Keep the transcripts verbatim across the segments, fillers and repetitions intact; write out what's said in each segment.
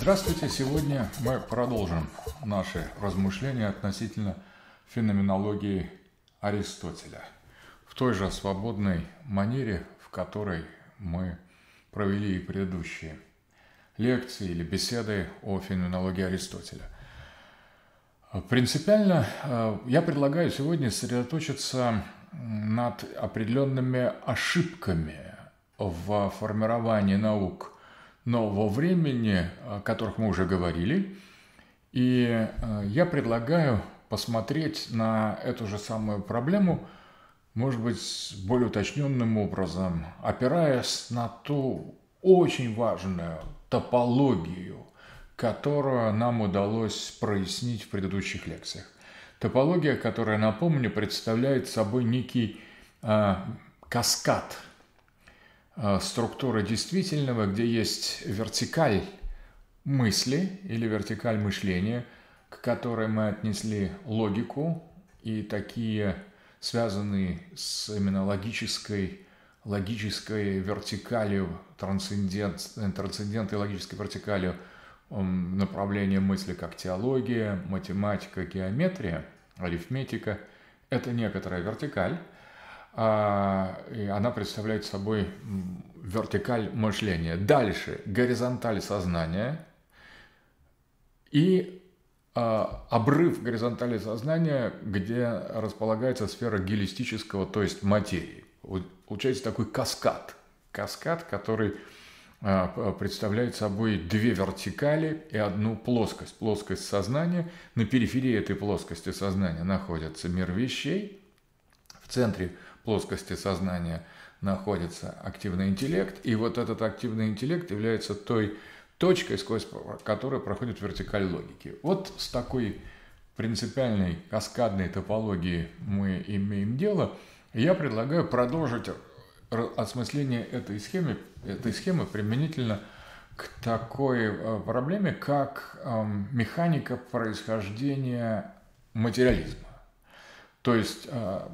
Здравствуйте! Сегодня мы продолжим наши размышления относительно феноменологии Аристотеля в той же свободной манере, в которой мы провели и предыдущие лекции или беседы о феноменологии Аристотеля. Принципиально я предлагаю сегодня сосредоточиться над определенными ошибками в формировании наук нового времени, о которых мы уже говорили. И я предлагаю посмотреть на эту же самую проблему, может быть, более уточненным образом, опираясь на ту очень важную топологию, которую нам удалось прояснить в предыдущих лекциях. Топология, которая, напомню, представляет собой некий э, каскад э, структуры действительного, где есть вертикаль мысли или вертикаль мышления, к которой мы отнесли логику и такие связанные с именно логической, логической вертикалью, трансцендент, трансцендент и логической вертикалью направления мысли, как теология, математика, геометрия, арифметика. Это некоторая вертикаль, и она представляет собой вертикаль мышления. Дальше горизонталь сознания и обрыв горизонтали сознания, где располагается сфера гелистического, то есть материи. Получается такой каскад. Каскад, который представляет собой две вертикали и одну плоскость. Плоскость сознания. На периферии этой плоскости сознания находится мир вещей. В центре плоскости сознания находится активный интеллект. И вот этот активный интеллект является той точкой, сквозь которую проходит вертикаль логики. Вот с такой принципиальной каскадной топологией мы имеем дело. Я предлагаю продолжить осмысление этой схемы, этой схемы применительно к такой проблеме, как механика происхождения материализма. То есть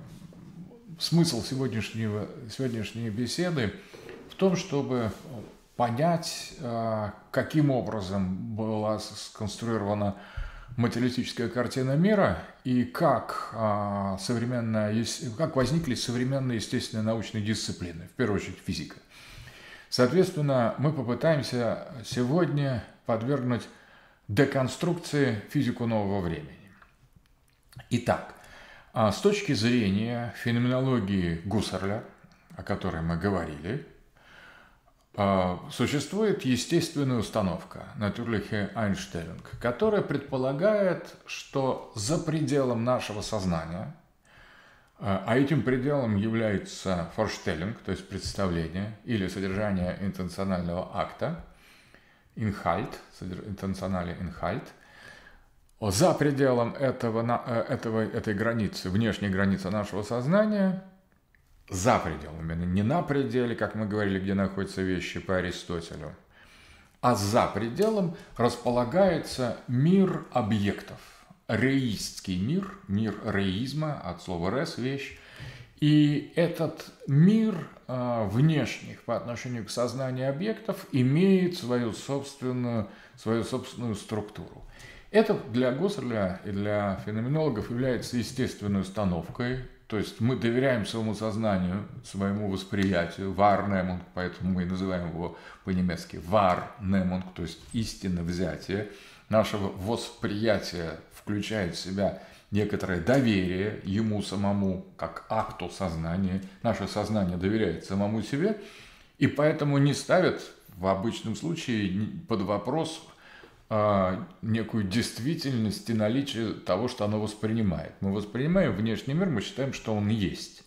смысл сегодняшнего, сегодняшней беседы в том, чтобы понять, каким образом была сконструирована материалистическая картина мира и как, современная, как возникли современные естественные научные дисциплины, в первую очередь физика. Соответственно, мы попытаемся сегодня подвергнуть деконструкции физику нового времени. Итак, с точки зрения феноменологии Гуссерля, о которой мы говорили, существует естественная установка Natürliche Einstellung, которая предполагает, что за пределом нашего сознания, а этим пределом является Vorstellung, то есть представление или содержание интенционального акта, Inhalt, интенциональный Inhalt, за пределом этого, этого, этой границы, внешней границы нашего сознания, за пределом, именно не на пределе, как мы говорили, где находятся вещи по Аристотелю, а за пределом располагается мир объектов, реистский мир, мир реизма, от слова «рес» – вещь. И этот мир э, внешних по отношению к сознанию объектов имеет свою собственную, свою собственную структуру. Это для Гуссерля и для феноменологов является естественной установкой. То есть мы доверяем своему сознанию, своему восприятию, Wahrnehmung, поэтому мы и называем его по-немецки Wahrnehmung, то есть истинное взятие. Нашего восприятия включает в себя некоторое доверие ему самому, как акту сознания. Наше сознание доверяет самому себе, и поэтому не ставит в обычном случае под вопрос некую действительность и наличие того, что оно воспринимает. Мы воспринимаем внешний мир, мы считаем, что он есть.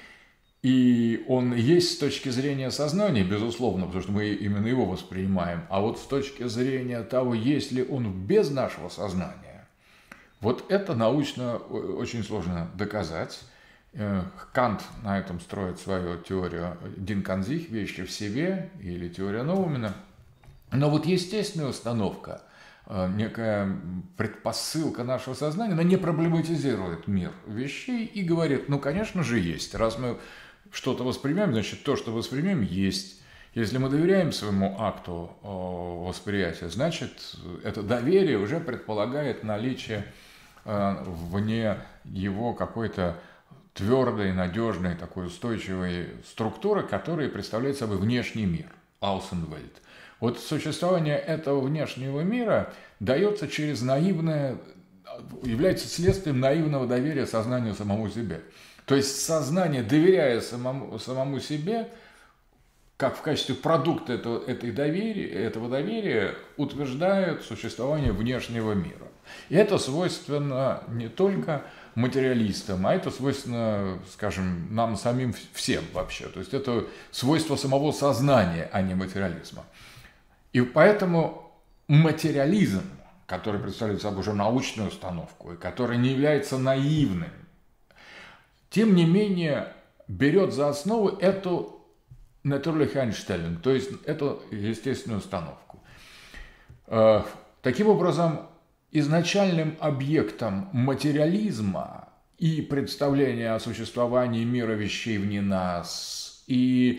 И он есть с точки зрения сознания, безусловно, потому что мы именно его воспринимаем. А вот с точки зрения того, есть ли он без нашего сознания, вот это научно очень сложно доказать. Кант на этом строит свою теорию Ding an sich, вещи в себе, или теория Ноумена. Но вот естественная установка, некая предпосылка нашего сознания, она не проблематизирует мир вещей и говорит, ну, конечно же, есть. Раз мы что-то воспринимаем, значит, то, что воспринимаем, есть. Если мы доверяем своему акту восприятия, значит, это доверие уже предполагает наличие вне его какой-то твердой, надежной, такой устойчивой структуры, которая представляет собой внешний мир, Außenwelt. Вот существование этого внешнего мира дается через наивное, является следствием наивного доверия сознанию самому себе. То есть сознание, доверяя самому, самому себе, как в качестве продукта этого, этой доверия, этого доверия, утверждает существование внешнего мира. И это свойственно не только материалистам, а это свойственно, скажем, нам самим всем вообще. То есть это свойство самого сознания, а не материализма. И поэтому материализм, который представляет собой уже научную установку, и который не является наивным, тем не менее берет за основу эту natürliche Einstellung, то есть эту естественную установку. Таким образом, изначальным объектом материализма и представления о существовании мира вещей вне нас, и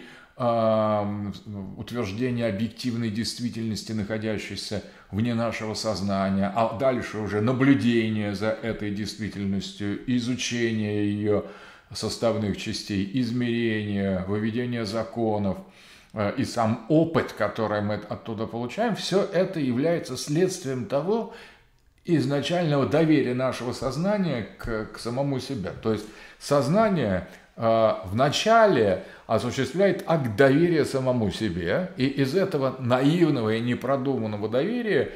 э, утверждения объективной действительности, находящейся вне нашего сознания, а дальше уже наблюдение за этой действительностью, изучение ее составных частей, измерения, выведение законов э, и сам опыт, который мы оттуда получаем, все это является следствием того, изначального доверия нашего сознания к, к самому себе. То есть сознание э, вначале осуществляет акт доверия самому себе, и из этого наивного и непродуманного доверия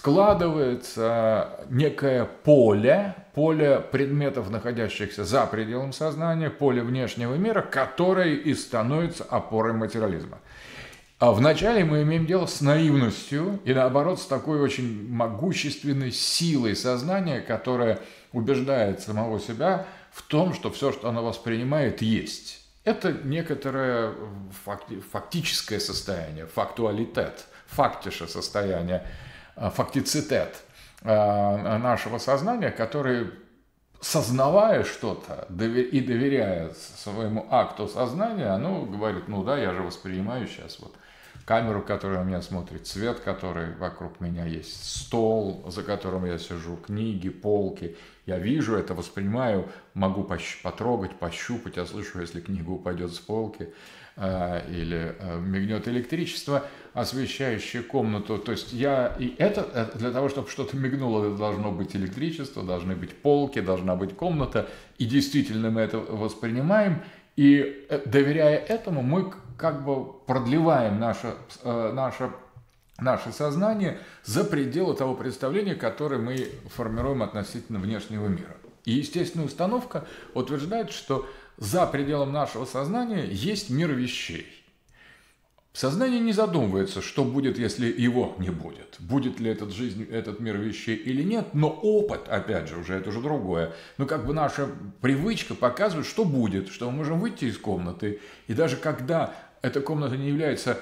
складывается некое поле, поле предметов, находящихся за пределом сознания, поле внешнего мира, которое и становится опорой материализма. А вначале мы имеем дело с наивностью и, наоборот, с такой очень могущественной силой сознания, которая убеждает самого себя в том, что все, что оно воспринимает, есть. Это некоторое факти- фактическое состояние, фактуалитет, фактише состояние, фактицитет нашего сознания, который, сознавая что-то и доверяя своему акту сознания, оно говорит: ну да, я же воспринимаю сейчас вот камеру, которая на меня смотрит, свет, который вокруг меня есть, стол, за которым я сижу, книги, полки. Я вижу это, воспринимаю, могу пощ- потрогать, пощупать, я слышу, если книга упадет с полки э, или э, мигнет электричество, освещающее комнату. То есть я и это для того, чтобы что-то мигнуло, это должно быть электричество, должны быть полки, должна быть комната. И действительно мы это воспринимаем. И доверяя этому, мы как бы продлеваем наше, наше, наше сознание за пределы того представления, которое мы формируем относительно внешнего мира. И естественная установка утверждает, что за пределом нашего сознания есть мир вещей. Сознание не задумывается, что будет, если его не будет. Будет ли этот, жизнь, этот мир вещей или нет, но опыт, опять же, уже это уже другое. Но как бы наша привычка показывает, что будет, что мы можем выйти из комнаты. И даже когда эта комната не является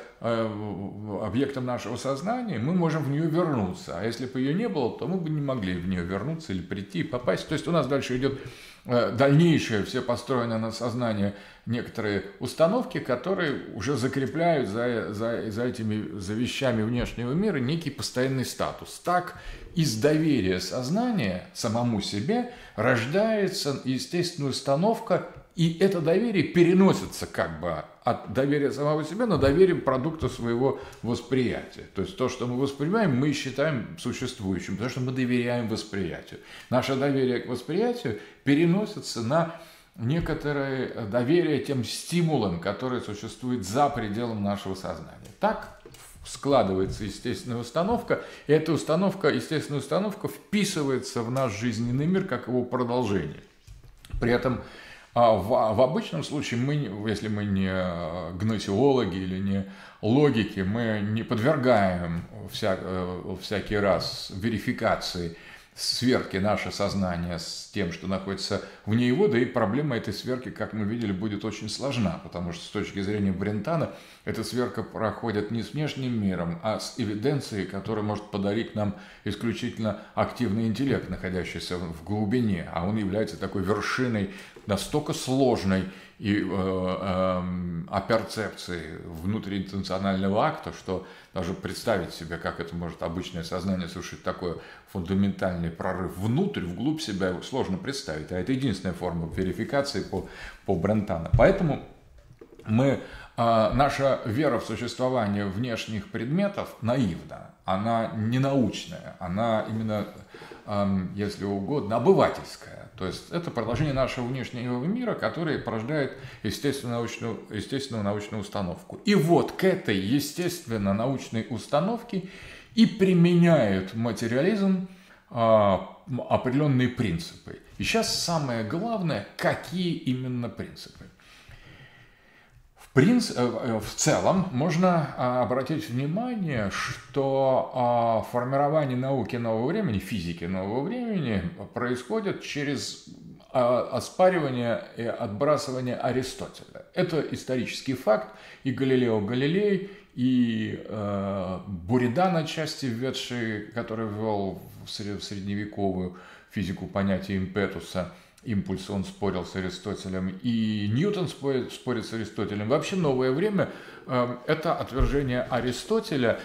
э, объектом нашего сознания, мы можем в нее вернуться. А если бы ее не было, то мы бы не могли в нее вернуться или прийти, попасть. То есть у нас дальше идет э, дальнейшее, все построено на сознании, некоторые установки, которые уже закрепляют за, за, за этими за вещами внешнего мира некий постоянный статус. Так из доверия сознания самому себе рождается естественная установка, и это доверие переносится как бы от доверия самого себя на доверие продукта своего восприятия. То есть то, что мы воспринимаем, мы считаем существующим, потому что мы доверяем восприятию. Наше доверие к восприятию переносится на некоторое доверие тем стимулам, которые существуют за пределом нашего сознания. Так складывается естественная установка, и эта установка, естественная установка вписывается в наш жизненный мир как его продолжение. При этом в, в обычном случае, мы, если мы не гносеологи или не логики, мы не подвергаем вся, всякий раз верификации сверки наше сознание с тем, что находится вне его, да и проблема этой сверки, как мы видели, будет очень сложна, потому что с точки зрения Брентана эта сверка проходит не с внешним миром, а с эвиденцией, которая может подарить нам исключительно активный интеллект, находящийся в глубине, а он является такой вершиной настолько сложной и э, э, о перцепции внутриинтенционального акта, что даже представить себе, как это может обычное сознание совершить такой фундаментальный прорыв внутрь, вглубь себя, сложно представить. А это единственная форма верификации по, по Брентану. Поэтому мы, э, наша вера в существование внешних предметов наивна. Она не научная, она именно, э, если угодно, обывательская. То есть это продолжение нашего внешнего мира, который порождает естественно-научную, естественную научную установку. И вот к этой естественно-научной установке и применяют материализм а, определенные принципы. И сейчас самое главное, какие именно принципы. В, принц... в целом можно обратить внимание, что формирование науки нового времени, физики нового времени происходит через оспаривание и отбрасывание Аристотеля. Это исторический факт, и Галилео Галилей, и э, Буридан, отчасти введший, который ввел в средневековую физику понятие импетуса, импульс, он спорил с Аристотелем, и Ньютон спорит, спорит с Аристотелем. Вообще новое время э, – это отвержение Аристотеля.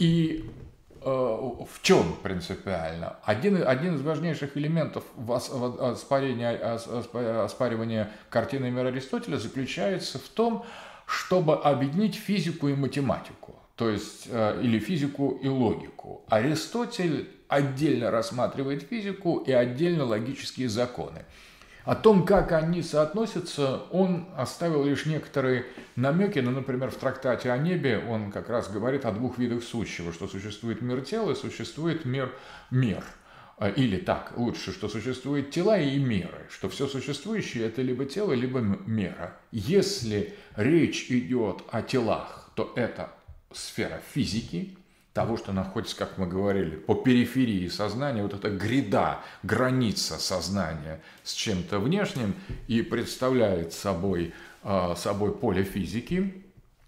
И э, в чем принципиально? Один, один из важнейших элементов оспаривания, оспаривания картины мира Аристотеля заключается в том, чтобы объединить физику и математику, то есть э, или физику и логику. Аристотель отдельно рассматривает физику и отдельно логические законы. О том, как они соотносятся, он оставил лишь некоторые намеки. Ну, например, в трактате о небе он как раз говорит о двух видах сущего, что существует мир тела и существует мир мир. Или так, лучше, что существуют тела и миры, что все существующее – это либо тело, либо мира. Если речь идет о телах, то это сфера физики, того, что находится, как мы говорили, по периферии сознания, вот эта гряда, граница сознания с чем-то внешним и представляет собой, собой поле физики.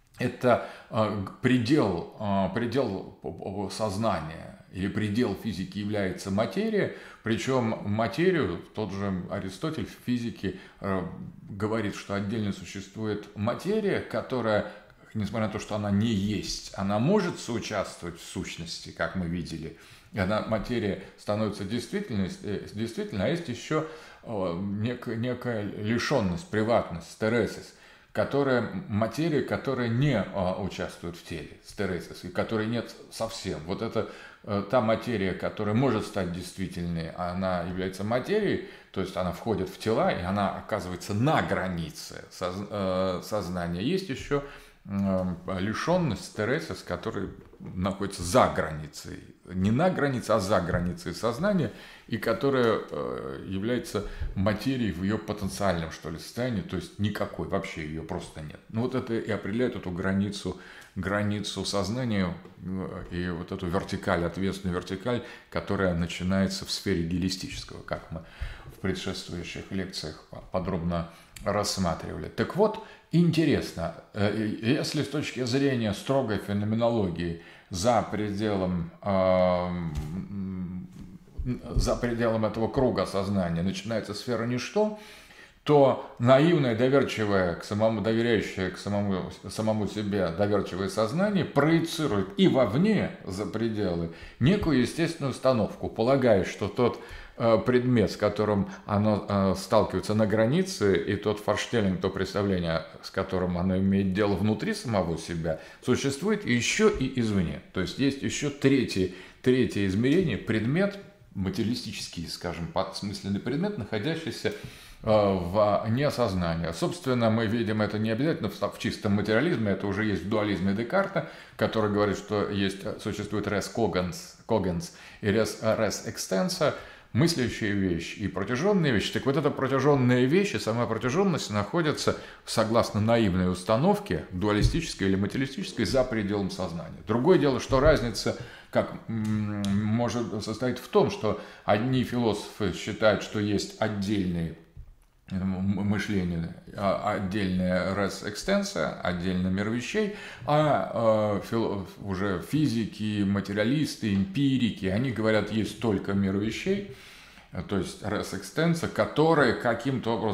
Это предел, предел сознания или предел физики является материя, причем материю, тот же Аристотель в физике говорит, что отдельно существует материя, которая, несмотря на то, что она не есть, она может соучаствовать в сущности, как мы видели. Она, материя становится действительностью, действительно, а есть еще некая, некая лишенность, приватность, стересис, которая, материя, которая не участвует в теле, стересис, и которой нет совсем. Вот это та материя, которая может стать действительной, она является материей, то есть она входит в тела, и она оказывается на границе сознания. Есть еще лишенность, стересис, который находится за границей, не на границе, а за границей сознания, и которая является материей в ее потенциальном, что ли, состоянии, то есть никакой, вообще ее просто нет. Ну вот это и определяет эту границу, границу сознания и вот эту вертикаль, ответственную вертикаль, которая начинается в сфере гелистического, как мы в предшествующих лекциях подробно рассматривали. Так вот, интересно, если с точки зрения строгой феноменологии за пределом, э, за пределом этого круга сознания начинается сфера ничто, то наивное, доверчивое, к самому, доверяющее к самому, самому себе доверчивое сознание проецирует и вовне, за пределы, некую естественную установку, полагая, что тот предмет, с которым оно сталкивается на границе, и тот форштеллинг, то представление, с которым оно имеет дело внутри самого себя, существует еще и извне. То есть есть еще третье, третье измерение, предмет, материалистический, скажем, смысленный предмет, находящийся в неосознании. Собственно, мы видим это не обязательно в чистом материализме, это уже есть в дуализме Декарта, который говорит, что есть, существует res cogens, cogens и res, res extensa, мыслящая вещь и протяженная вещь. Так вот эта протяженная вещь и сама протяженность находятся, согласно наивной установке, дуалистической или материалистической, за пределом сознания. Другое дело, что разница как, может состоять в том, что одни философы считают, что есть отдельные мышление, отдельная res extensa, отдельно мир вещей, а э, уже физики, материалисты, эмпирики, они говорят, есть только мир вещей, то есть res extensa, которая каким-то образом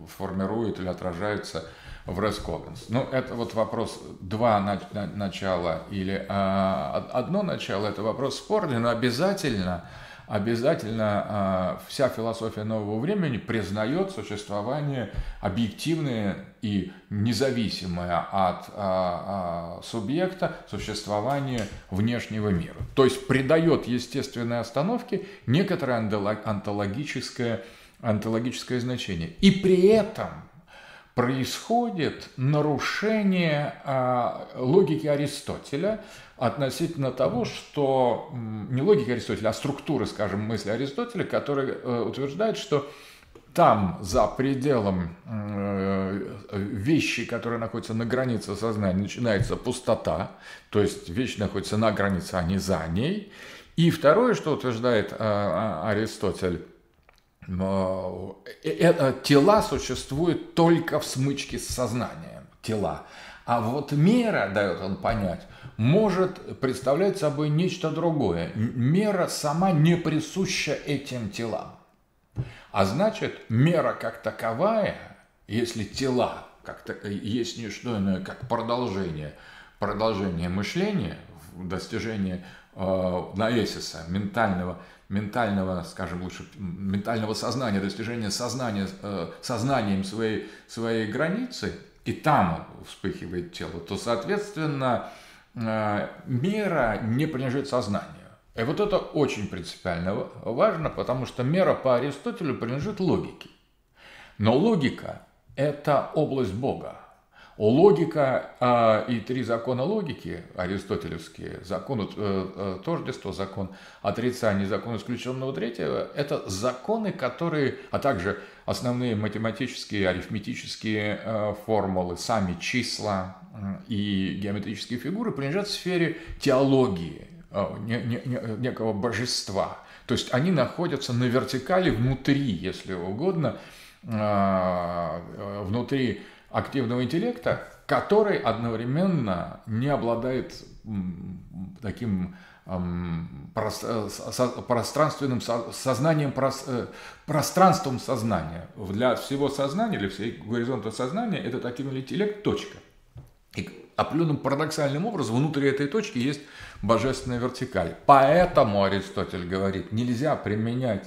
формирует или отражается в res cogens. Ну, это вот вопрос два начала или а, одно начало, это вопрос спорный, но обязательно, обязательно а, вся философия нового времени признает существование объективное и независимое от а, а, субъекта существование внешнего мира. То есть придает естественной остановке некоторое онтологическое, онтологическое значение. И при этом происходит нарушение а, логики Аристотеля относительно того, что не логики Аристотеля, а структуры, скажем, мысли Аристотеля, который э, утверждает, что там, за пределом э, вещи, которые находятся на границе сознания, начинается пустота, то есть вещь находится на границе, а не за ней. И второе, что утверждает э, Аристотель, тела существуют только в смычке с сознанием, тела. А вот мера, дает он понять, может представлять собой нечто другое. Мера сама не присуща этим телам. А значит, мера как таковая, если тела как -то, есть не что иное, как продолжение, продолжение мышления, достижение э, наэсиса, ментального ментального, скажем лучше, ментального сознания, достижения сознания, э, сознанием своей, своей границы, и там вспыхивает тело, то, соответственно, э, мера не принадлежит сознанию. И вот это очень принципиально важно, потому что мера по Аристотелю принадлежит логике. Но логика – это область Бога. Логика э, и три закона логики аристотелевские, закон э, тождества, закон отрицания, закон исключенного третьего, это законы, которые, а также основные математические, арифметические э, формулы, сами числа э, и геометрические фигуры принадлежат сфере теологии, э, не, не, не, некого божества. То есть они находятся на вертикали внутри, если угодно, э, внутри активного интеллекта, который одновременно не обладает таким пространственным сознанием, пространством сознания. Для всего сознания, для всего горизонта сознания этот активный интеллект – точка. И определенным парадоксальным образом внутри этой точки есть божественная вертикаль. Поэтому Аристотель говорит, нельзя применять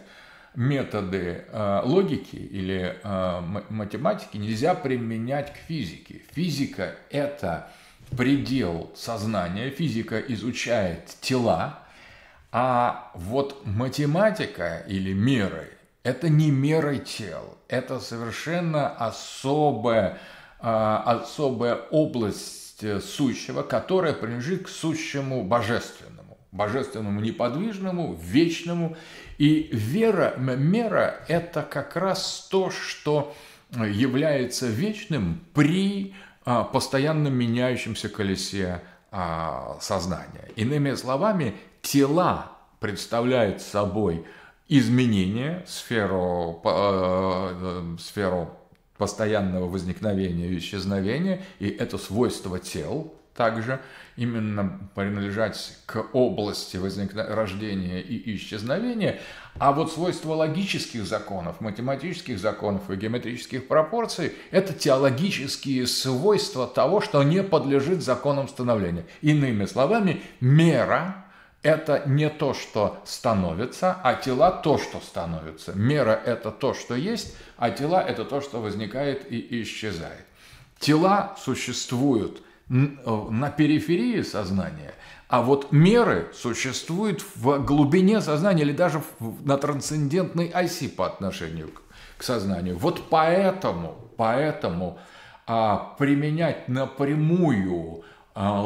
методы э, логики или э, математики нельзя применять к физике. Физика – это предел сознания, физика изучает тела, а вот математика или меры – это не меры тел, это совершенно особая, э, особая область сущего, которая принадлежит к сущему божественному, божественному неподвижному, вечному. И вера, мера – это как раз то, что является вечным при а, постоянно меняющемся колесе а, сознания. Иными словами, тела представляют собой изменение, сферу, э, сферу постоянного возникновения и исчезновения, и это свойство тел также именно принадлежать к области возникновения, рождения и исчезновения, а вот свойства логических законов, математических законов и геометрических пропорций – это теологические свойства того, что не подлежит законам становления. Иными словами, мера – это не то, что становится, а тела – то, что становится. Мера – это то, что есть, а тела – это то, что возникает и исчезает. Тела существуют на периферии сознания, а вот меры существуют в глубине сознания или даже на трансцендентной оси по отношению к сознанию. Вот поэтому, поэтому а, применять напрямую а,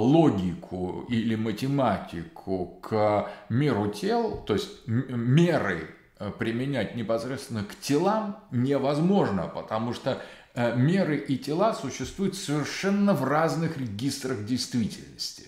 логику или математику к миру тел, то есть меры применять непосредственно к телам невозможно, потому что меры и тела существуют совершенно в разных регистрах действительности.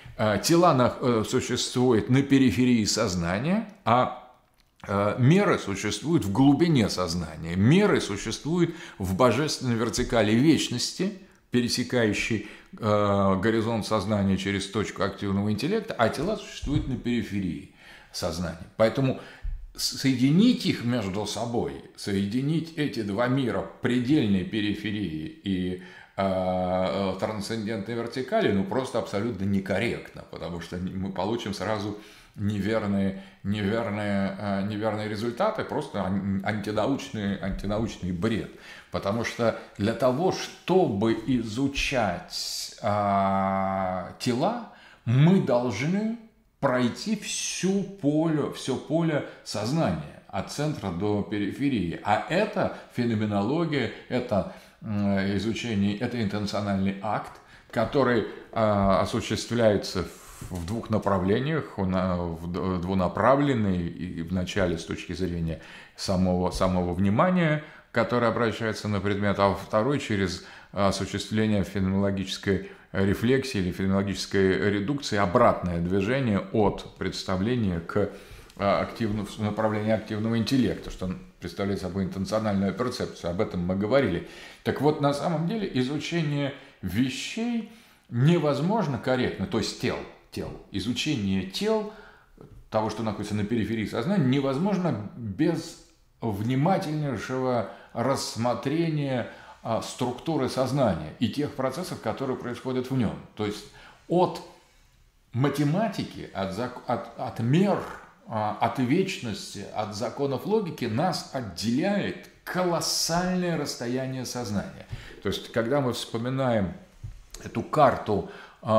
Тела существуют на периферии сознания, а меры существуют в глубине сознания. Меры существуют в божественной вертикали вечности, пересекающей горизонт сознания через точку активного интеллекта, а тела существуют на периферии сознания. Поэтому соединить их между собой, соединить эти два мира, предельной периферии и э, трансцендентной вертикали, ну просто абсолютно некорректно, потому что мы получим сразу неверные, неверные, э, неверные результаты, просто антинаучный, антинаучный бред. Потому что для того, чтобы изучать э, тела, мы должны пройти всю поле, все поле сознания, от центра до периферии. А это феноменология, это изучение, это интенциональный акт, который а, осуществляется в двух направлениях, он в двунаправленный, и вначале с точки зрения самого, самого внимания, которое обращается на предмет, а второй через осуществление феноменологической рефлексии или феноменологической редукции, обратное движение от представления к активному, направлению активного интеллекта, что представляет собой интенциональную перцепцию. Об этом мы говорили. Так вот, на самом деле изучение вещей невозможно корректно, то есть тел, тел. Изучение тел, того, что находится на периферии сознания, невозможно без внимательнейшего рассмотрения структуры сознания и тех процессов, которые происходят в нем. То есть от математики, от, от, от мер, от вечности, от законов логики нас отделяет колоссальное расстояние сознания. То есть когда мы вспоминаем эту карту,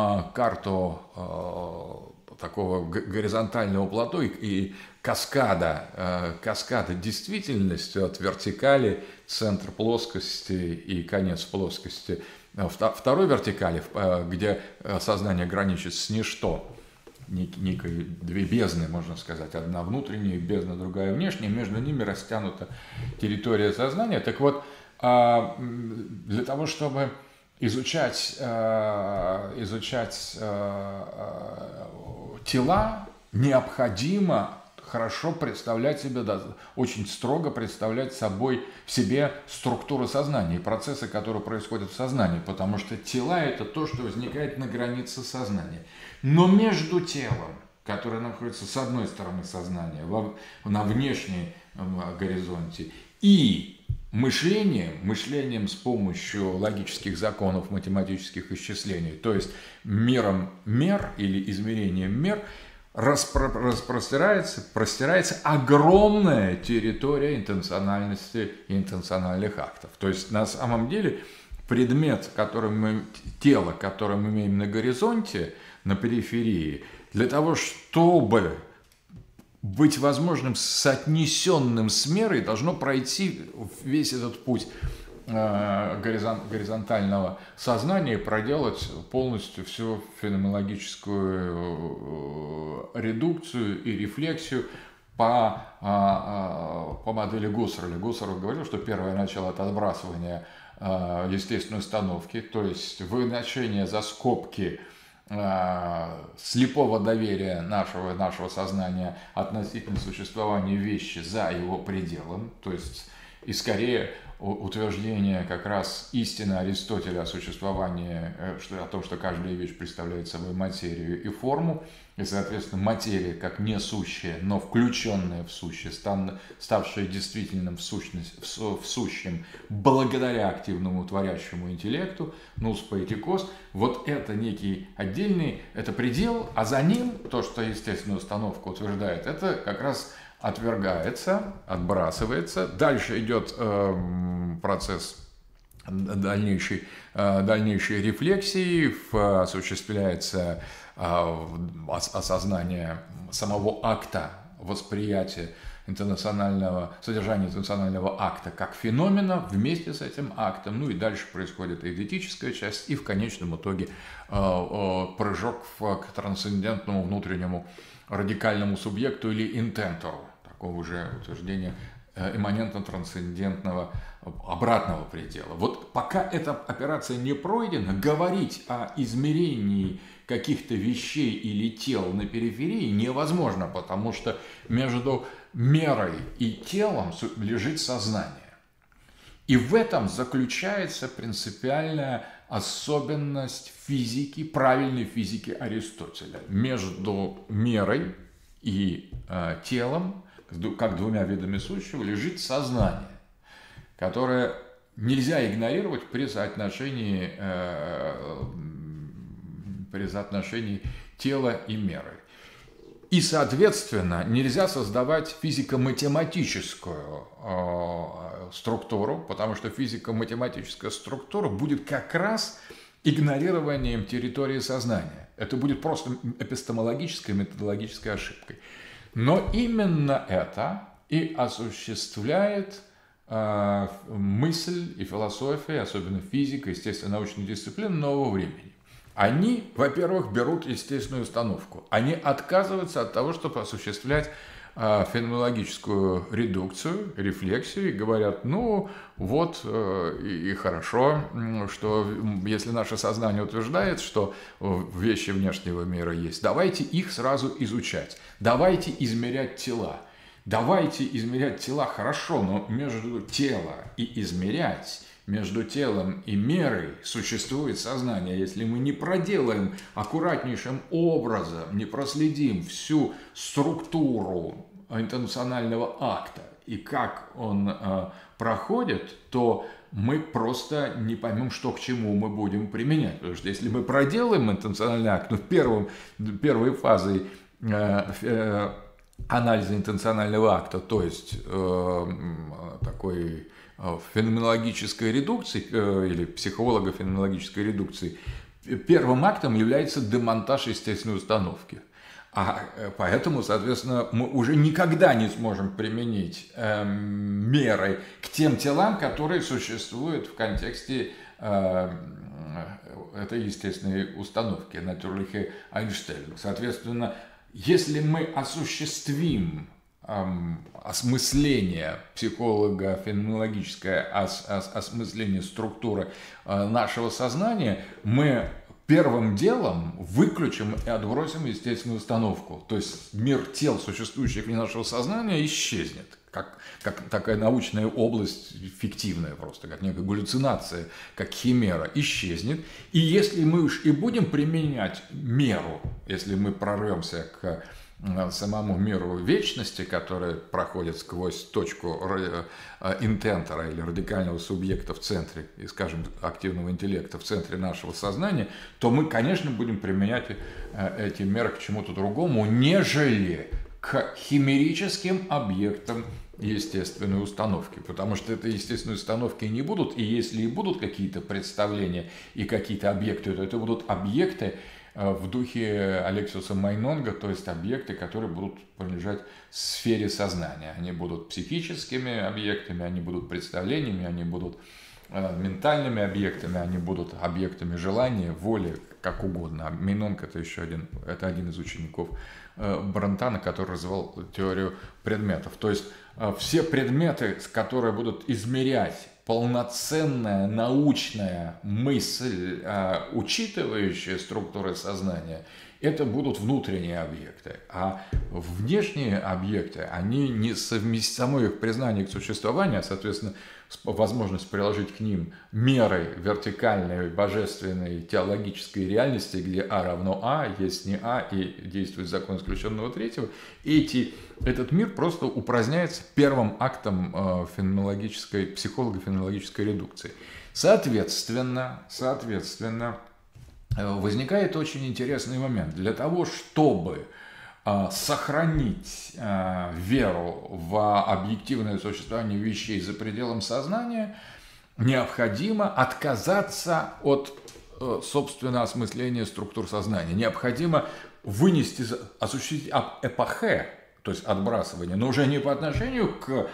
карту такого горизонтального плато и каскада, каскада действительности от вертикали, центр плоскости и конец плоскости, второй вертикали, где сознание граничит с ничто, некой две бездны, можно сказать, одна внутренняя бездна, другая внешняя, между ними растянута территория сознания. Так вот, для того, чтобы изучать, изучать тела, необходимо хорошо представлять себе, да, очень строго представлять собой в себе структуру сознания и процессы, которые происходят в сознании, потому что тела – это то, что возникает на границе сознания. Но между телом, которое находится с одной стороны сознания, на внешнем горизонте, и мышлением, мышлением с помощью логических законов, математических исчислений, то есть миром мер или измерением мер, распро- распростирается, простирается огромная территория интенциональности и интенциональных актов. То есть на самом деле предмет, который мы, тело, которое мы имеем на горизонте, на периферии, для того, чтобы быть возможным соотнесенным с мерой, должно пройти весь этот путь горизонтального сознания и проделать полностью всю феноменологическую редукцию и рефлексию по, по модели Гуссерля. Гуссерль говорил, что первое начало – это отбрасывание естественной установки, то есть выношение за скобки слепого доверия нашего, нашего сознания относительно существования вещи за его пределом, то есть и скорее утверждение как раз истины Аристотеля о существовании, что, о том, что каждая вещь представляет собой материю и форму, и, соответственно, материя как несущая, но включенная в сущее, ставшая действительным в, сущность, в сущем благодаря активному творящему интеллекту, нус поэтикос, вот это некий отдельный, это предел, а за ним то, что естественная установка утверждает, это как раз отвергается, отбрасывается. Дальше идет э, процесс дальнейшей, э, дальнейшей рефлексии, в, осуществляется э, осознание самого акта восприятия интернационального, содержания интернационального акта как феномена вместе с этим актом. Ну и дальше происходит эйдетическая часть и в конечном итоге э, э, прыжок в, к трансцендентному внутреннему радикальному субъекту или интентору. Такого уже утверждения имманентно-трансцендентного обратного предела. Вот пока эта операция не пройдена, говорить о измерении каких-то вещей или тел на периферии невозможно, потому что между мерой и телом лежит сознание. И в этом заключается принципиальная особенность физики, правильной физики Аристотеля. Между мерой и э, телом как двумя видами сущего, лежит сознание, которое нельзя игнорировать при соотношении, при соотношении тела и меры. И, соответственно, нельзя создавать физико-математическую структуру, потому что физико-математическая структура будет как раз игнорированием территории сознания. Это будет просто эпистемологической, методологической ошибкой. Но именно это и осуществляет э, мысль и философия, особенно физика, естественно-научные дисциплины нового времени. Они, во-первых, берут естественную установку. Они отказываются от того, чтобы осуществлять э, феноменологическую редукцию, рефлексию, и говорят, ну вот э, и, и хорошо, что если наше сознание утверждает, что вещи внешнего мира есть, давайте их сразу изучать, давайте измерять тела. Давайте измерять тела хорошо, но между тело и измерять, между телом и мерой существует сознание. Если мы не проделаем аккуратнейшим образом, не проследим всю структуру интенционального акта и как он э, проходит, то мы просто не поймем, что к чему мы будем применять. Потому что если мы проделаем интенциональный акт, ну, первым, первой фазой э, э, анализа интенционального акта, то есть э, такой э, феноменологической редукции э, или психолого-феноменологической редукции, первым актом является демонтаж естественной установки. А поэтому, соответственно, мы уже никогда не сможем применить э, меры к тем телам, которые существуют в контексте э, этой естественной установки, Natürliche Einstellung. Соответственно, если мы осуществим эм, осмысление психолога, феноменологическое ос, ос, осмысление структуры э, нашего сознания, мы первым делом выключим и отбросим естественную установку. То есть мир тел, существующих вне нашего сознания, исчезнет. Как, как такая научная область фиктивная просто, как некая галлюцинация, как химера, исчезнет. И если мы уж и будем применять меру, если мы прорвемся к самому миру вечности, который проходит сквозь точку интентора или радикального субъекта в центре, и, скажем, активного интеллекта в центре нашего сознания, то мы, конечно, будем применять эти меры к чему-то другому, нежели к химерическим объектам естественной установки, потому что это естественные установки не будут, и если и будут какие-то представления и какие-то объекты, то это будут объекты в духе Алексиуса Майнонга, то есть объекты, которые будут принадлежать сфере сознания. Они будут психическими объектами, они будут представлениями, они будут ментальными объектами, они будут объектами желания, воли, как угодно. Майнонг — это еще один, это один из учеников Брентана, который развивал теорию предметов. То есть все предметы, которые будут измерять полноценная научная мысль, учитывающая структуры сознания, это будут внутренние объекты. А внешние объекты, они не совместимы, само их признание к существованию, соответственно, возможность приложить к ним меры вертикальной, божественной, теологической реальности, где А равно А, есть не А и действует закон исключенного третьего, эти, этот мир просто упраздняется первым актом э, феноменологической, психолого-феноменологической редукции. Соответственно, соответственно, возникает очень интересный момент. Для того, чтобы э, сохранить э, веру в объективное существование вещей за пределом сознания, необходимо отказаться от э, собственного осмысления структур сознания. Необходимо вынести, осуществить эпохе, то есть отбрасывание, но уже не по отношению к э,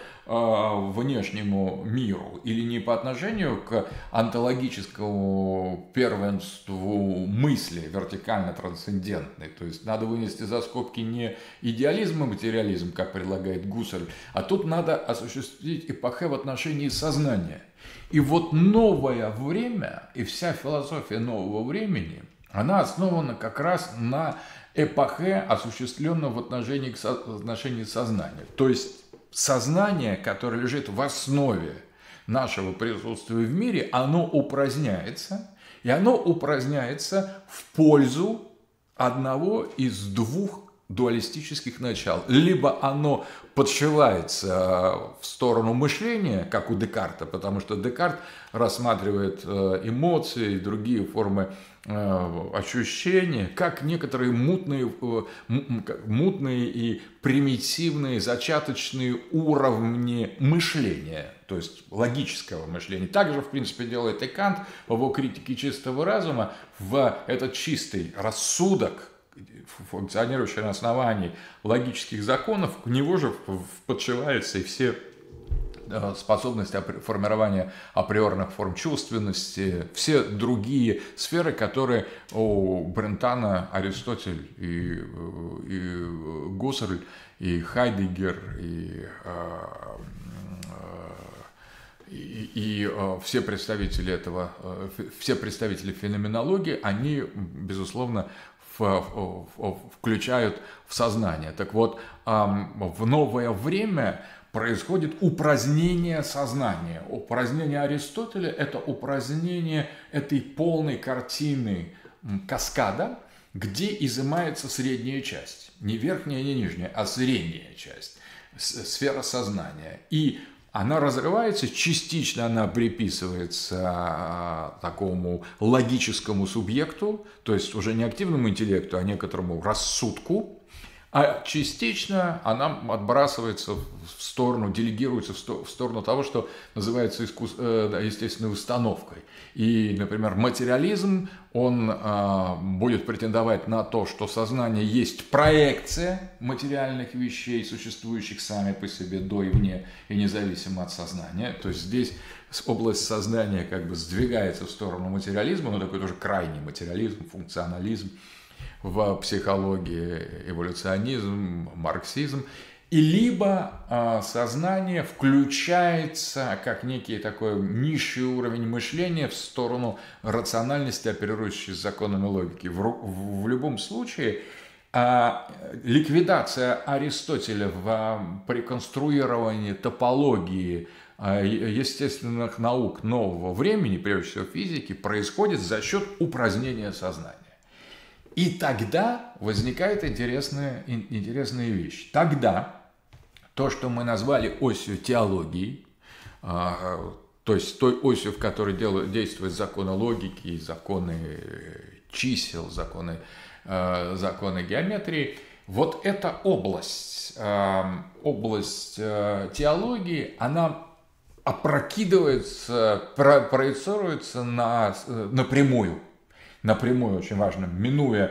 внешнему миру или не по отношению к онтологическому первенству мысли, вертикально-трансцендентной. То есть надо вынести за скобки не идеализм и материализм, как предлагает Гуссерль, а тут надо осуществить эпохе в отношении сознания. И вот новое время и вся философия нового времени, она основана как раз на эпохе, осуществленном в отношении, к со... в отношении сознания. То есть сознание, которое лежит в основе нашего присутствия в мире, оно упраздняется, и оно упраздняется в пользу одного из двух дуалистических начал. Либо оно подшивается в сторону мышления, как у Декарта, потому что Декарт рассматривает эмоции и другие формы ощущения как некоторые мутные, мутные и примитивные зачаточные уровни мышления, то есть логического мышления. Также, в принципе, делает и Кант в его критике чистого разума, в этот чистый рассудок, функционирующий на основании логических законов, к него же подшиваются и все способности формирования априорных форм чувственности, все другие сферы, которые у Брентана, Аристотель и, и Гуссерль, и Хайдеггер, и, и, и все представители этого, все представители феноменологии, они, безусловно, включают в сознание. Так вот, в новое время происходит упразднение сознания. Упразднение Аристотеля – это упразднение этой полной картины каскада, где изымается средняя часть. Не верхняя, не нижняя, а средняя часть, сфера сознания. И она разрывается, частично она приписывается такому логическому субъекту, то есть уже не активному интеллекту, а некоторому рассудку, а частично она отбрасывается в сторону, делегируется в сторону того, что называется искус... естественной установкой. И, например, материализм, он а, будет претендовать на то, что сознание есть проекция материальных вещей, существующих сами по себе до и вне, и независимо от сознания. То есть здесь область сознания как бы сдвигается в сторону материализма, но такой тоже крайний материализм, функционализм в психологии, эволюционизм, марксизм. И либо а, сознание включается как некий такой низший уровень мышления в сторону рациональности, оперирующей с законами логики. В, в, в любом случае, а, ликвидация Аристотеля в а, приконструировании топологии а, естественных наук нового времени, прежде всего физики, происходит за счет упразднения сознания. И тогда возникает интересная, интересная вещь. Тогда то, что мы назвали осью теологии, то есть той осью, в которой действуют законы логики, законы чисел, законы, законы геометрии, вот эта область, область теологии, она опрокидывается, проецируется на, напрямую. Напрямую, очень важно, минуя,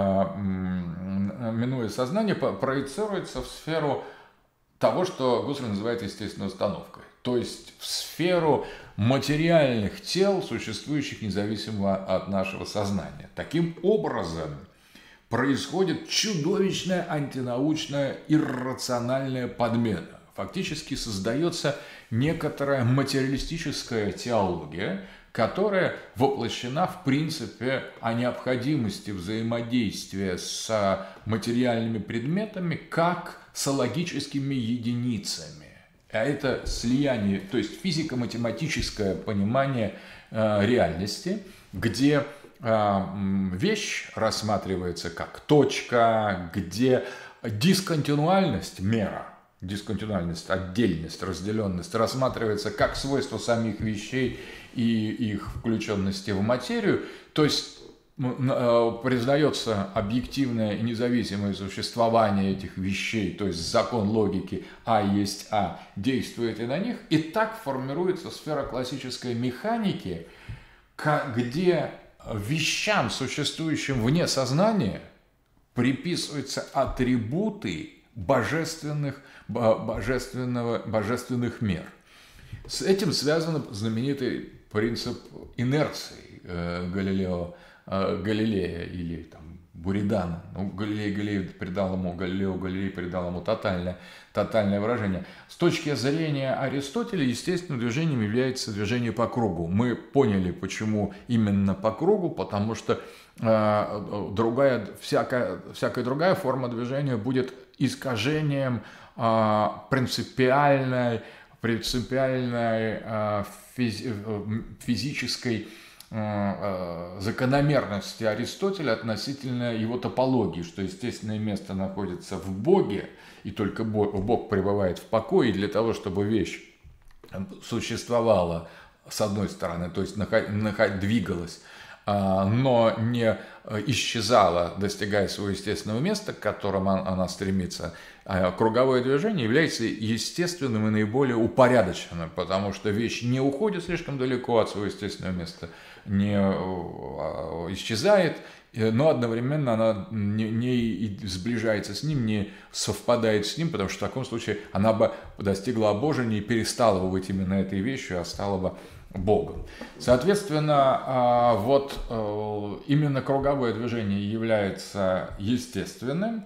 минуя сознание, проецируется в сферу того, что Гуссерль называет естественной установкой. То есть в сферу материальных тел, существующих независимо от нашего сознания. Таким образом происходит чудовищная антинаучная иррациональная подмена. Фактически создается некоторая материалистическая теология, которая воплощена в принципе о необходимости взаимодействия с материальными предметами как с логическими единицами. А это слияние, то есть физико-математическое понимание э, реальности, где э, вещь рассматривается как точка, где дисконтинуальность, мера, дисконтинуальность, отдельность, разделенность рассматривается как свойство самих вещей и их включенности в материю, то есть признается объективное и независимое существование этих вещей, то есть закон логики А есть А, действует и на них, и так формируется сфера классической механики, где вещам, существующим вне сознания, приписываются атрибуты божественных, божественного, божественных мер. С этим связан знаменитый принцип инерции э, Галилео, э, Галилея или там, Буридана. Ну, Галилей Галилей придал ему, Галилео Галилей придал ему тотальное, тотальное выражение. С точки зрения Аристотеля, естественным движением является движение по кругу. Мы поняли, почему именно по кругу, потому что э, другая, всякая, всякая другая форма движения будет искажением э, принципиальной, принципиальной э, физи, физической закономерности Аристотеля относительно его топологии, что естественное место находится в Боге, и только Бог пребывает в покое, и для того, чтобы вещь существовала, с одной стороны, то есть двигалась, но не исчезала, достигая своего естественного места, к которому она стремится, круговое движение является естественным и наиболее упорядоченным, потому что вещь не уходит слишком далеко от своего естественного места, не исчезает, но одновременно она не, не сближается с ним, не совпадает с ним, потому что в таком случае она бы достигла обожения и перестала бы быть именно этой вещью, а стала бы Богом. Соответственно, вот именно круговое движение является естественным,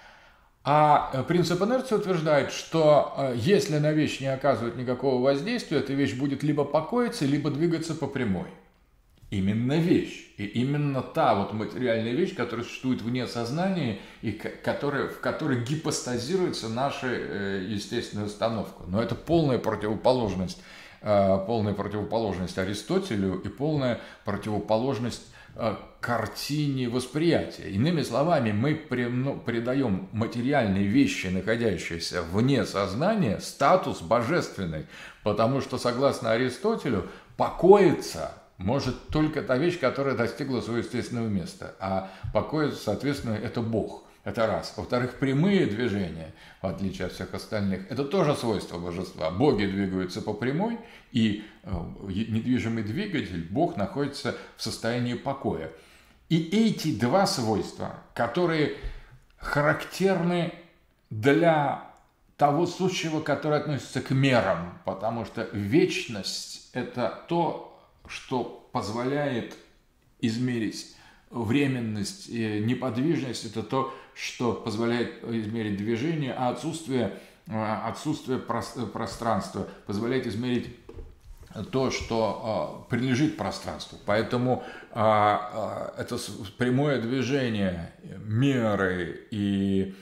а принцип инерции утверждает, что если на вещь не оказывать никакого воздействия, эта вещь будет либо покоиться, либо двигаться по прямой. Именно вещь, и именно та вот материальная вещь, которая существует вне сознания, и которая, в которой гипостазируется наша естественная установка. Но это полная противоположность полная противоположность Аристотелю и полная противоположность картине восприятия. Иными словами, мы придаем материальные вещи, находящиеся вне сознания, статус божественный, потому что, согласно Аристотелю, покоиться может только та вещь, которая достигла своего естественного места, а покоиться, соответственно, это Бог. Это раз. Во-вторых, прямые движения, в отличие от всех остальных, это тоже свойство божества. Боги двигаются по прямой, и недвижимый двигатель, Бог, находится в состоянии покоя. И эти два свойства, которые характерны для того сущего, которое относится к мерам, потому что вечность – это то, что позволяет измерить временность, неподвижность – это то, что позволяет измерить движение, а отсутствие, отсутствие пространства позволяет измерить то, что принадлежит пространству. Поэтому это прямое движение, меры и,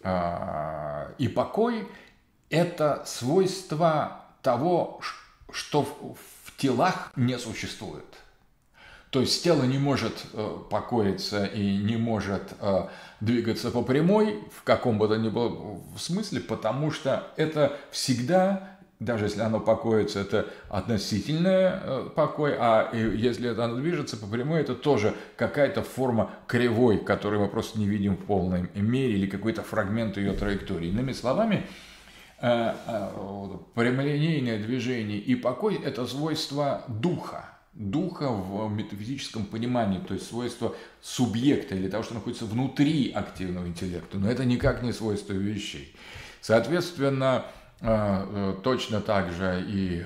и покой – это свойства того, что в телах не существует. То есть тело не может э, покоиться и не может э, двигаться по прямой в каком бы то ни было смысле, потому что это всегда, даже если оно покоится, это относительный э, покой, а если оно движется по прямой, это тоже какая-то форма кривой, которую мы просто не видим в полной мере, или какой-то фрагмент ее траектории. Иными словами, э, э, прямолинейное движение и покой – это свойство духа. Духа в метафизическом понимании, то есть свойство субъекта или того, что находится внутри активного интеллекта, но это никак не свойство вещей. Соответственно, точно так же и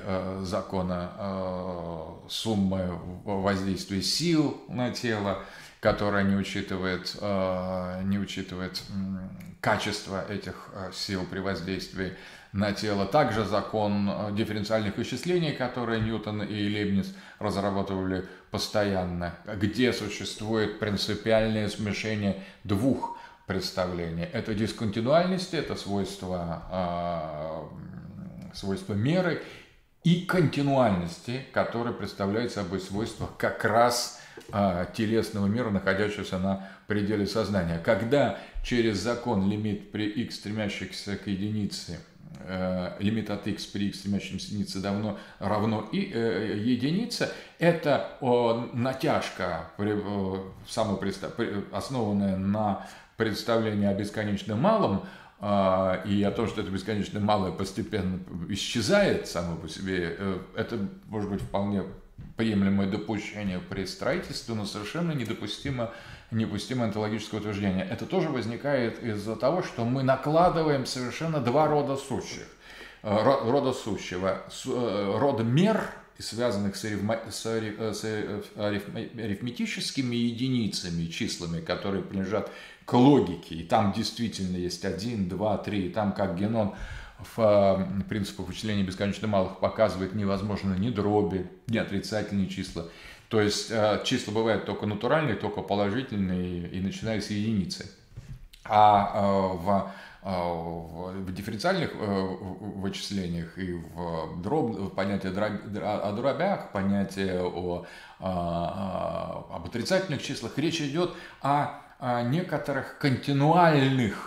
закона суммы воздействия сил на тело, которая не учитывает, не учитывает качество этих сил при воздействии на тело. Также закон дифференциальных вычислений, которые Ньютон и Лейбниц разрабатывали постоянно, где существует принципиальное смешение двух представлений. Это дисконтинуальности, это свойство, свойство меры, и континуальности, которые представляют собой свойства как раз телесного мира, находящегося на пределе сознания. Когда через закон лимит при x, стремящийся к единице, лимит от x при x, стремящемся к единице, давно равно и э, единице, это о, натяжка, при, о, самопредстав... основанная на представлении о бесконечно малом, э, и о том, что это бесконечно малое постепенно исчезает само по себе. Э, это может быть вполне приемлемое допущение при строительстве, но совершенно недопустимо непустимое онтологическое утверждение. Это тоже возникает из-за того, что мы накладываем совершенно два рода сущих. Рода сущего. Рода мер, связанных с, арифма... с, ариф... с арифметическими единицами, числами, которые принадлежат к логике. И там действительно есть один, два, три. И там, как Генон в принципах вычисления бесконечно малых показывает, невозможно ни дроби, ни отрицательные числа. То есть числа бывают только натуральные, только положительные, и начиная с единицы. А в в дифференциальных вычислениях и в дроб, понятие о дробях, понятие о, об отрицательных числах, речь идет о некоторых континуальных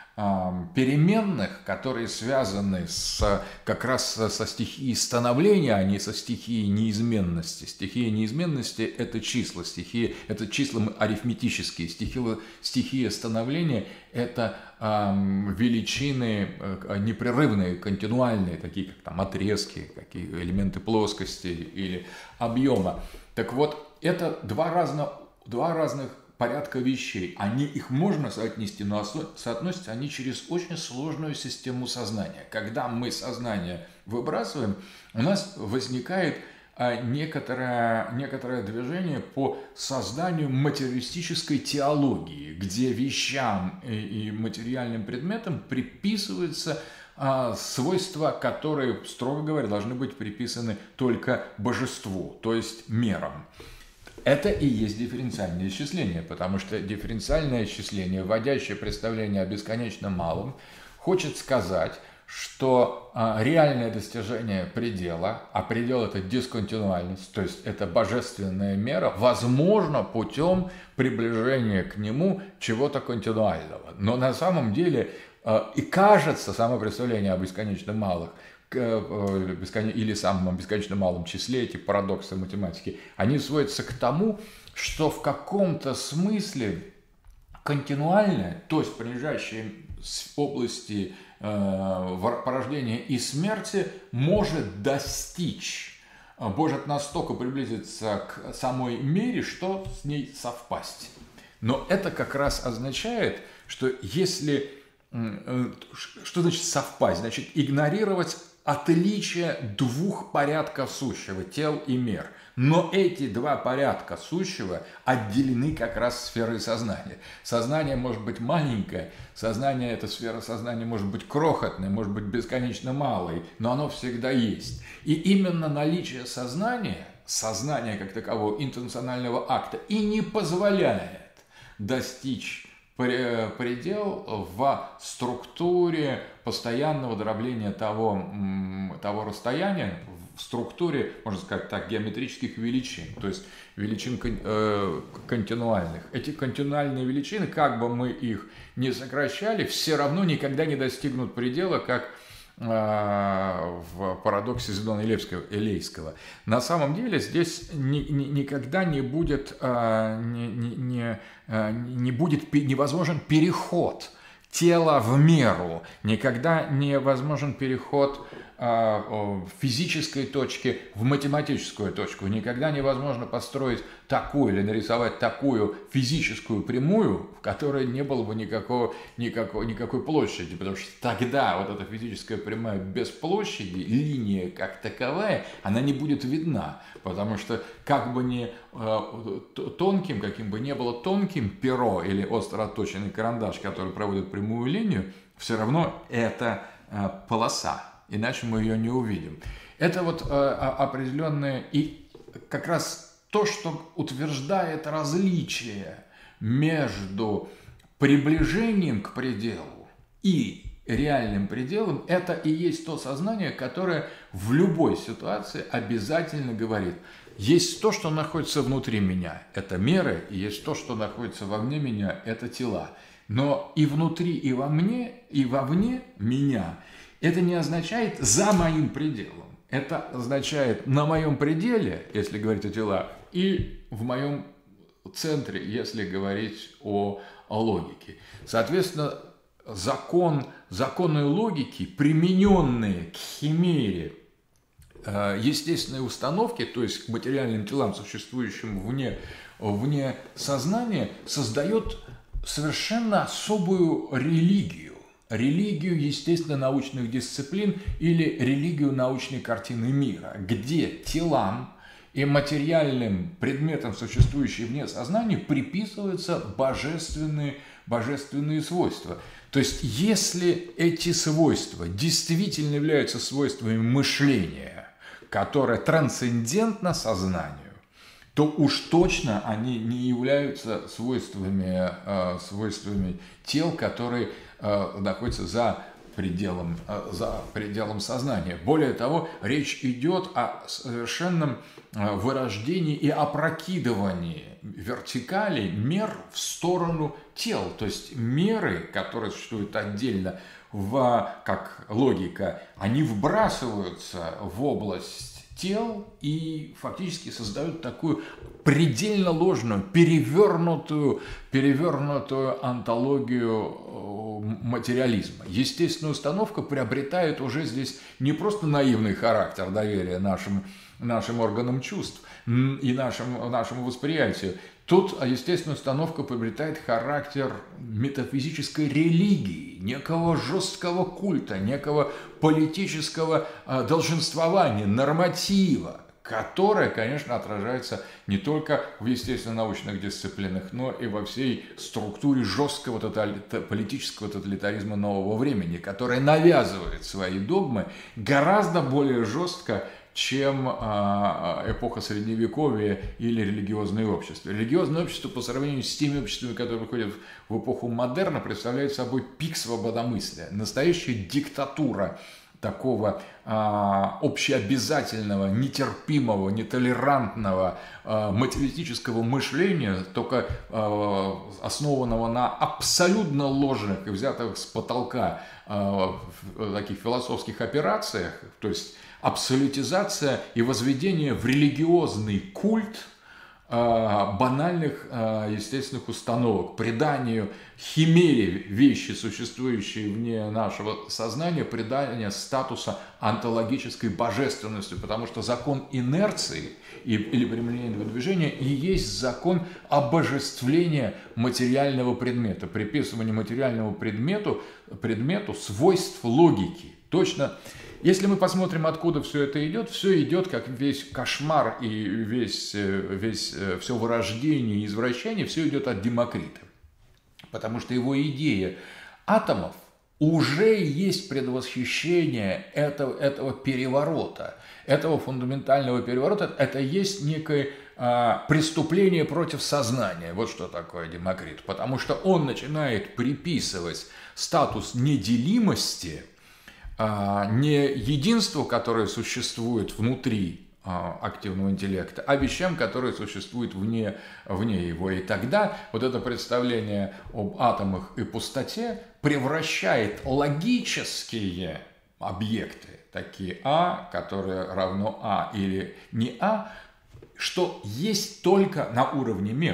переменных, которые связаны с, как раз со стихией становления, а не со стихией неизменности. Стихия неизменности – это числа, стихия, это числа арифметические, стихия, стихия становления – это э, величины э, непрерывные, континуальные, такие как там отрезки, какие элементы плоскости или объема. Так вот, это два, разно, два разных порядка вещей. Они, их можно соотнести, но соотносятся они через очень сложную систему сознания. Когда мы сознание выбрасываем, у нас возникает некоторое, некоторое движение по созданию материалистической теологии, где вещам и материальным предметам приписываются свойства, которые, строго говоря, должны быть приписаны только божеству, то есть мерам. Это и есть дифференциальное исчисление, потому что дифференциальное исчисление, вводящее представление о бесконечно малом, хочет сказать, что а, реальное достижение предела, а предел – это дисконтинуальность, то есть это божественная мера, возможно путем приближения к нему чего-то континуального. Но на самом деле а, и кажется само представление о бесконечно малых, или самом бесконечно малом числе, эти парадоксы математики, они сводятся к тому, что в каком-то смысле континуальное, то есть принадлежащее области э, порождения и смерти, может достичь, может настолько приблизиться к самой мере, что с ней совпасть. Но это как раз означает, что если... Что значит совпасть? Значит, игнорировать отличие двух порядков сущего, тел и мер. Но эти два порядка сущего отделены как раз сферой сознания. Сознание может быть маленькое, сознание, эта сфера сознания может быть крохотной, может быть бесконечно малой, но оно всегда есть. И именно наличие сознания, сознания как такового интенционального акта, и не позволяет достичь предел в структуре постоянного дробления того, того расстояния, в структуре, можно сказать так, геометрических величин, то есть величин э, континуальных. Эти континуальные величины, как бы мы их ни сокращали, все равно никогда не достигнут предела, как э, в парадоксе Зенона Элейского. На самом деле здесь ни, ни, никогда не будет, э, не, не, не будет невозможен переход тела в меру, никогда невозможен переход физической точки в математическую точку. Никогда невозможно построить такую или нарисовать такую физическую прямую, в которой не было бы никакого, никакого, никакой площади, потому что тогда вот эта физическая прямая без площади, линия как таковая, она не будет видна, потому что как бы ни тонким, каким бы ни было тонким перо или остро отточенный карандаш, который проводит прямую линию, все равно это полоса. Иначе мы ее не увидим. Это вот э, определенное и как раз то, что утверждает различие между приближением к пределу и реальным пределом, это и есть то сознание, которое в любой ситуации обязательно говорит: есть то, что находится внутри меня, это меры, и есть то, что находится вовне меня, это тела. Но и внутри, и во мне, и вовне меня это не означает за моим пределом. Это означает на моем пределе, если говорить о телах, и в моем центре, если говорить о, о логике. Соответственно, закон, законы логики, примененные к химере э, естественной установки, то есть к материальным телам, существующим вне, вне сознания, создает совершенно особую религию. Религию естественно-научных дисциплин или религию научной картины мира, где телам и материальным предметам, существующим вне сознания, приписываются божественные, божественные свойства. То есть, если эти свойства действительно являются свойствами мышления, которое трансцендентно сознанию, то уж точно они не являются свойствами, э, свойствами тел, которые находится за пределом, за пределом сознания. Более того, речь идет о совершенном вырождении и опрокидывании вертикали мер в сторону тел. То есть меры, которые существуют отдельно, в, как логика, они вбрасываются в область тел и фактически создают такую предельно ложную, перевернутую, перевернутую онтологию материализма. Естественная установка приобретает уже здесь не просто наивный характер доверия нашим, нашим органам чувств и нашему, нашему восприятию. Тут естественная установка приобретает характер метафизической религии, некого жесткого культа, некого политического э, долженствования, норматива, которое, конечно, отражается не только в естественно-научных дисциплинах, но и во всей структуре жесткого тотали- политического тоталитаризма нового времени, который навязывает свои догмы гораздо более жестко, чем эпоха Средневековья или религиозные общества. Религиозное общество по сравнению с теми обществами, которые выходят в эпоху модерна, представляет собой пик свободомыслия, настоящая диктатура такого а, общеобязательного, нетерпимого, нетолерантного а, материалистического мышления, только а, основанного на абсолютно ложных и взятых с потолка а, таких философских операциях, то есть абсолютизация и возведение в религиозный культ э, банальных э, естественных установок, приданию химере вещи, существующие вне нашего сознания, придание статуса онтологической божественности, потому что закон инерции и, или прямолинейного движения и есть закон обожествления материального предмета, приписывания материальному предмету, предмету свойств логики. Точно. Если мы посмотрим, откуда все это идет, все идет, как весь кошмар и весь, весь, все вырождение и извращение, все идет от Демокрита. Потому что его идея атомов уже есть предвосхищение этого, этого переворота, этого фундаментального переворота. Это есть некое а, преступление против сознания. Вот что такое Демокрит. Потому что он начинает приписывать статус неделимости, не единству, которое существует внутри активного интеллекта, а вещам, которые существуют вне, вне его. И тогда вот это представление об атомах и пустоте превращает логические объекты, такие А, которые равно А или не А, что есть только на уровне мер.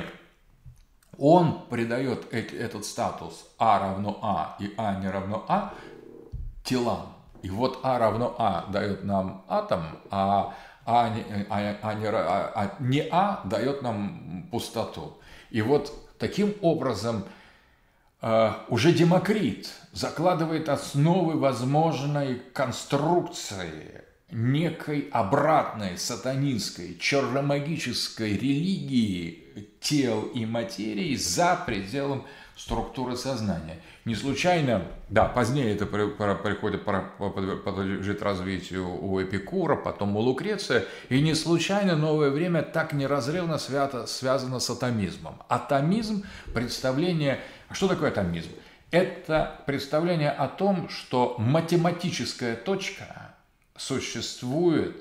Он придает этот статус А равно А и А не равно А телам. И вот А равно А дает нам атом, а, а, не, а, а, не, а не А дает нам пустоту. И вот таким образом э, уже Демокрит закладывает основы возможной конструкции некой обратной сатанинской, черномагической религии тел и материи за пределом структуры сознания. Не случайно, да, позднее это приходит, подлежит развитию у Эпикура, потом у Лукреция, и не случайно новое время так неразрывно связано с атомизмом. Атомизм – представление… Что такое атомизм? Это представление о том, что математическая точка существует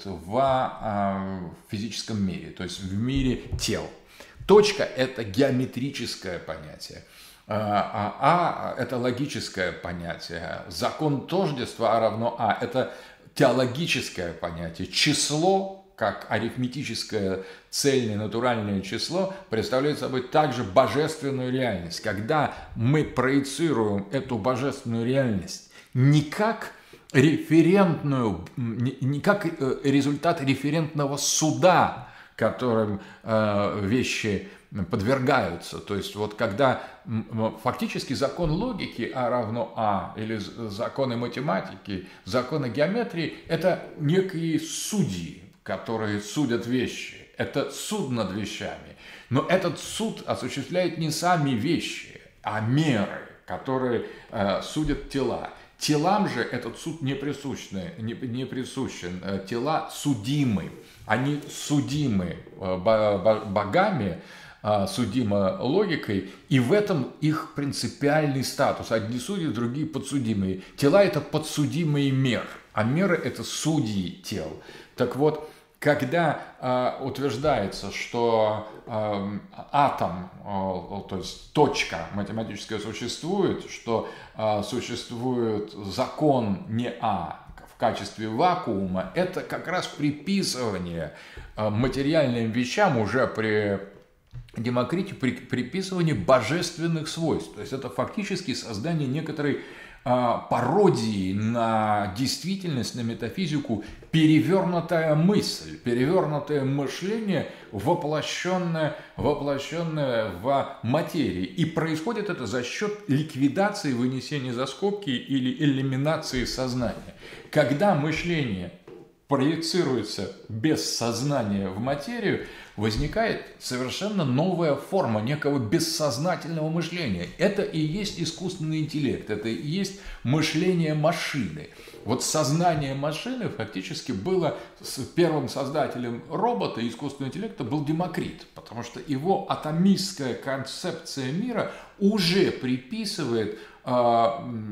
в физическом мире, то есть в мире тел. Точка – это геометрическое понятие. А, а – это логическое понятие. Закон тождества А равно А – это теологическое понятие. Число, как арифметическое цельное натуральное число, представляет собой также божественную реальность. Когда мы проецируем эту божественную реальность не как референтную, не как результат референтного суда, которым э, вещи подвергаются. То есть вот когда фактически закон логики А равно А или законы математики, законы геометрии – это некие судьи, которые судят вещи. Это суд над вещами. Но этот суд осуществляет не сами вещи, а меры, которые э, судят тела. Телам же этот суд не присущен, не, не присущен. Тела судимы. Они судимы богами а, судима логикой, и в этом их принципиальный статус. Одни судьи, другие подсудимые. Тела – это подсудимый мер, а меры – это судьи тел. Так вот, когда э, утверждается, что э, атом, э, то есть точка математическая существует, что э, существует закон не А в качестве вакуума, это как раз приписывание э, материальным вещам уже при Демокрите, при приписывание божественных свойств. То есть это фактически создание некоторой пародии на действительность, на метафизику, перевернутая мысль, перевернутое мышление, воплощенное, воплощенное в материи. И происходит это за счет ликвидации, вынесения за скобки или элиминации сознания. Когда мышление проецируется без сознания в материю, возникает совершенно новая форма некого бессознательного мышления. Это и есть искусственный интеллект, это и есть мышление машины. Вот сознание машины фактически было с первым создателем робота, искусственного интеллекта, был Демокрит, потому что его атомистская концепция мира уже приписывает э,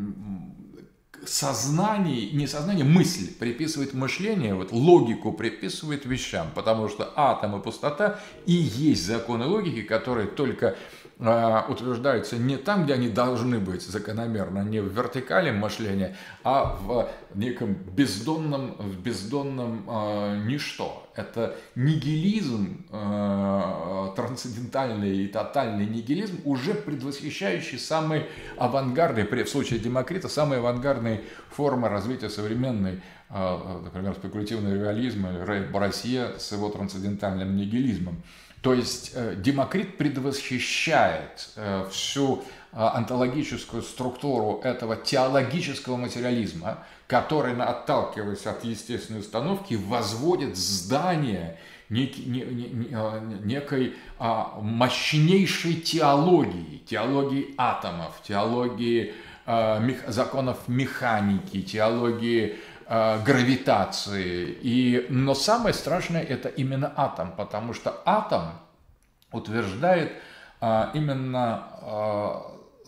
сознание, не сознание, мысль приписывает мышление, вот логику приписывает вещам, потому что атом и пустота и есть законы логики, которые только э, утверждаются не там, где они должны быть закономерно, не в вертикали мышления, а в неком бездонном, в бездонном э, ничто. Это нигилизм, э, трансцендентальный и тотальный нигилизм, уже предвосхищающий самые авангардные, в случае Демокрита, самые авангардные формы развития современной, э, например, спекулятивного реализма, или Рэй Брассье с его трансцендентальным нигилизмом. То есть э, Демокрит предвосхищает э, всю э, онтологическую структуру этого теологического материализма, который, отталкиваясь от естественной установки, возводит здание нек, не, не, не, некой а, мощнейшей теологии, теологии атомов, теологии а, мех, законов механики, теологии а, гравитации. И, но самое страшное – это именно атом, потому что атом утверждает а, именно а,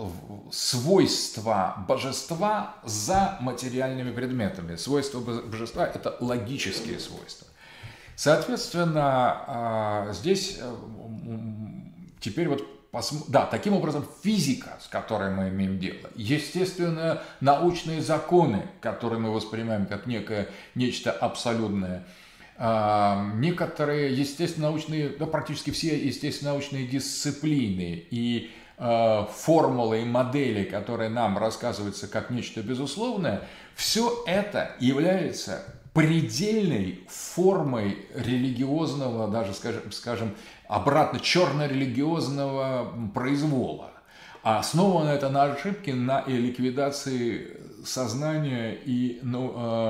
свойства божества за материальными предметами. Свойства божества – это логические свойства. Соответственно, здесь теперь вот, да, таким образом физика, с которой мы имеем дело, естественно, научные законы, которые мы воспринимаем как некое, нечто абсолютное, некоторые естественно-научные, да, практически все естественно-научные дисциплины и формулы и модели, которые нам рассказываются как нечто безусловное, все это является предельной формой религиозного, даже, скажем, скажем обратно, черно-религиозного произвола. А основано это на ошибке, на ликвидации сознания и ну, э,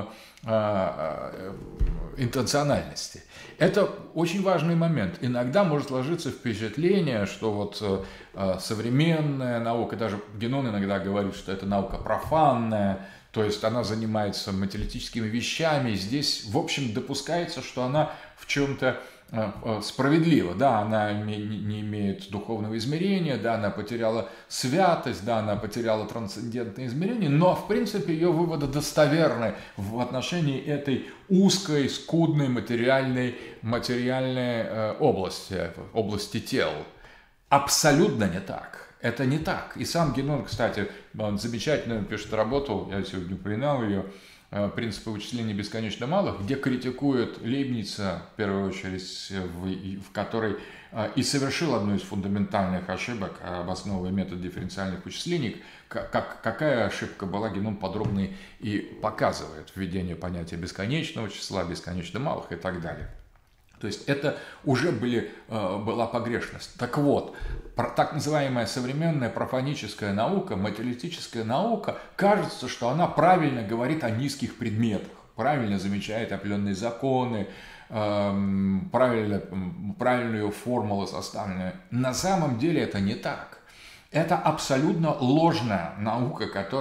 э, интенциональности. Это очень важный момент. Иногда может сложиться впечатление, что вот э, современная наука, даже Генон иногда говорит, что это наука профанная, то есть она занимается материалистическими вещами. Здесь, в общем, допускается, что она в чем-то справедливо. Да, она не имеет духовного измерения, да, она потеряла святость, да, она потеряла трансцендентное измерение, но, в принципе, ее выводы достоверны в отношении этой узкой, скудной материальной, материальной э, области, области тел. Абсолютно не так. Это не так. И сам Генон, кстати, он замечательно пишет работу, я сегодня упоминал ее, «Принципы вычисления бесконечно малых», где критикует Лейбница, в первую очередь, в, в которой и совершил одну из фундаментальных ошибок, обосновывая метод дифференциальных вычислений. Как, какая ошибка была, Генон подробно и показывает введение понятия бесконечного числа, бесконечно малых и так далее. То есть это уже были, была погрешность. Так вот, так называемая современная профаническая наука, материалистическая наука, кажется, что она правильно говорит о низких предметах, правильно замечает определенные законы, правильно, правильную формулу составленную. На самом деле это не так. Это абсолютно ложная наука, которая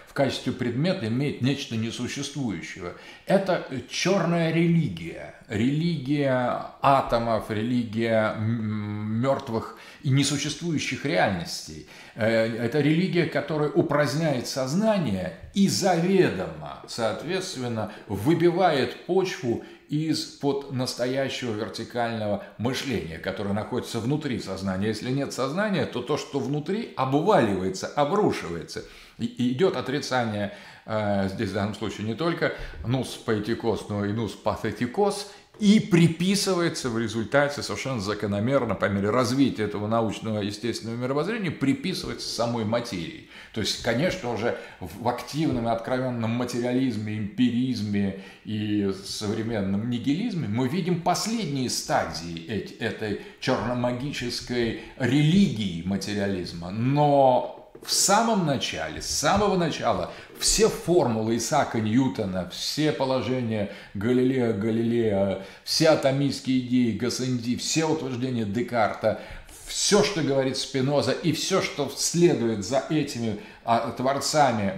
в качестве предмета имеет нечто несуществующее. Это черная религия, религия атомов, религия мертвых и несуществующих реальностей. Это религия, которая упраздняет сознание и заведомо, соответственно, выбивает почву из-под настоящего вертикального мышления, которое находится внутри сознания. Если нет сознания, то то, что внутри, обваливается, обрушивается. И идет отрицание, э, здесь в данном случае не только нус поэтикос, но и нус патетикос, и приписывается в результате совершенно закономерно, по мере развития этого научного естественного мировоззрения, приписывается самой материи. То есть, конечно, уже в активном и откровенном материализме, эмпиризме и современном нигилизме мы видим последние стадии этой черномагической религии материализма. Но в самом начале, с самого начала, все формулы Исаака Ньютона, все положения Галилея Галилея, все атомистские идеи Гассенди, все утверждения Декарта, все, что говорит Спиноза, и все, что следует за этими а, творцами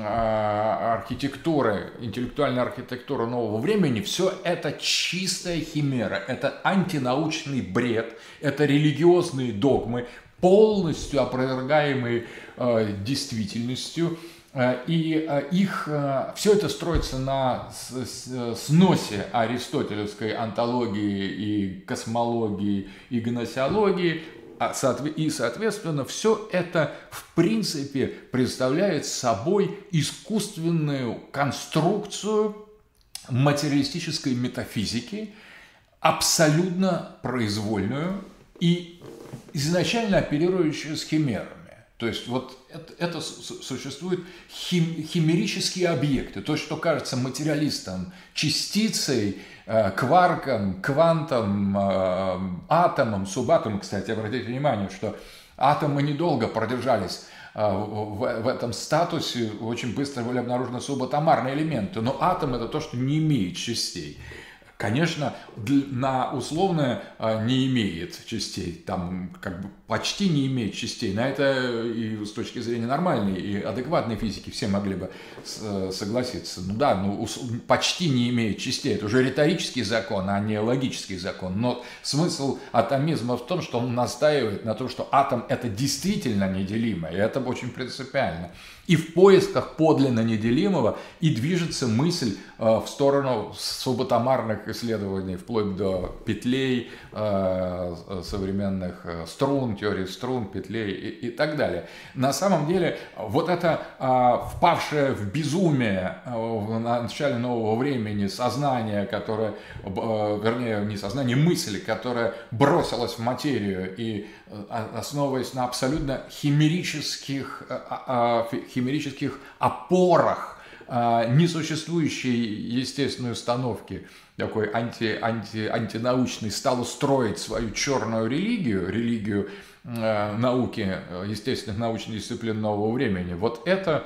а, архитектуры, интеллектуальной архитектуры нового времени, все это чистая химера, это антинаучный бред, это религиозные догмы, полностью опровергаемые э, действительностью, э, и э, их э, все это строится на с, с, сносе аристотелевской онтологии и космологии и гносеологии, а, соотве- и, соответственно, все это в принципе представляет собой искусственную конструкцию материалистической метафизики, абсолютно произвольную и изначально оперирующие с химерами. То есть вот это, это существуют хим, химерические объекты. То, что кажется материалистам частицей, э, кварком, квантом, э, атомом, субатомом. Кстати, обратите внимание, что атомы недолго продержались э, в, в этом статусе. Очень быстро были обнаружены субатомарные элементы. Но атом – это то, что не имеет частей. Конечно, на условное не имеет частей, там как бы почти не имеет частей. На это и с точки зрения нормальной и адекватной физики все могли бы согласиться. Ну да, ну почти не имеет частей. Это уже риторический закон, а не логический закон. Но смысл атомизма в том, что он настаивает на том, что атом это действительно неделимо, и это очень принципиально. И в поисках подлинно неделимого и движется мысль э, в сторону субатомарных исследований, вплоть до петлей, э, современных э, струн, теории струн, петлей и, и так далее. На самом деле, вот это э, впавшее в безумие э, в начале нового времени сознание, которое, э, вернее, не сознание, мысль, которая бросилась в материю и э, основываясь на абсолютно химерических э, э, химерических опорах э, несуществующей естественной установки, такой анти, анти, антинаучный, стал устроить свою черную религию, религию э, науки, естественных научных дисциплин нового времени. Вот это,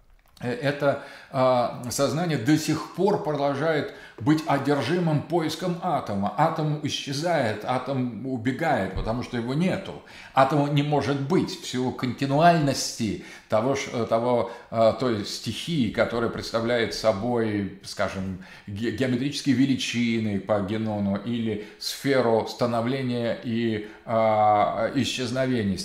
это э, сознание до сих пор продолжает быть одержимым поиском атома. Атом исчезает, атом убегает, потому что его нету. Атома не может быть в силу континуальности того, того, той стихии, которая представляет собой, скажем, геометрические величины по Генону или сферу становления и э, исчезновения,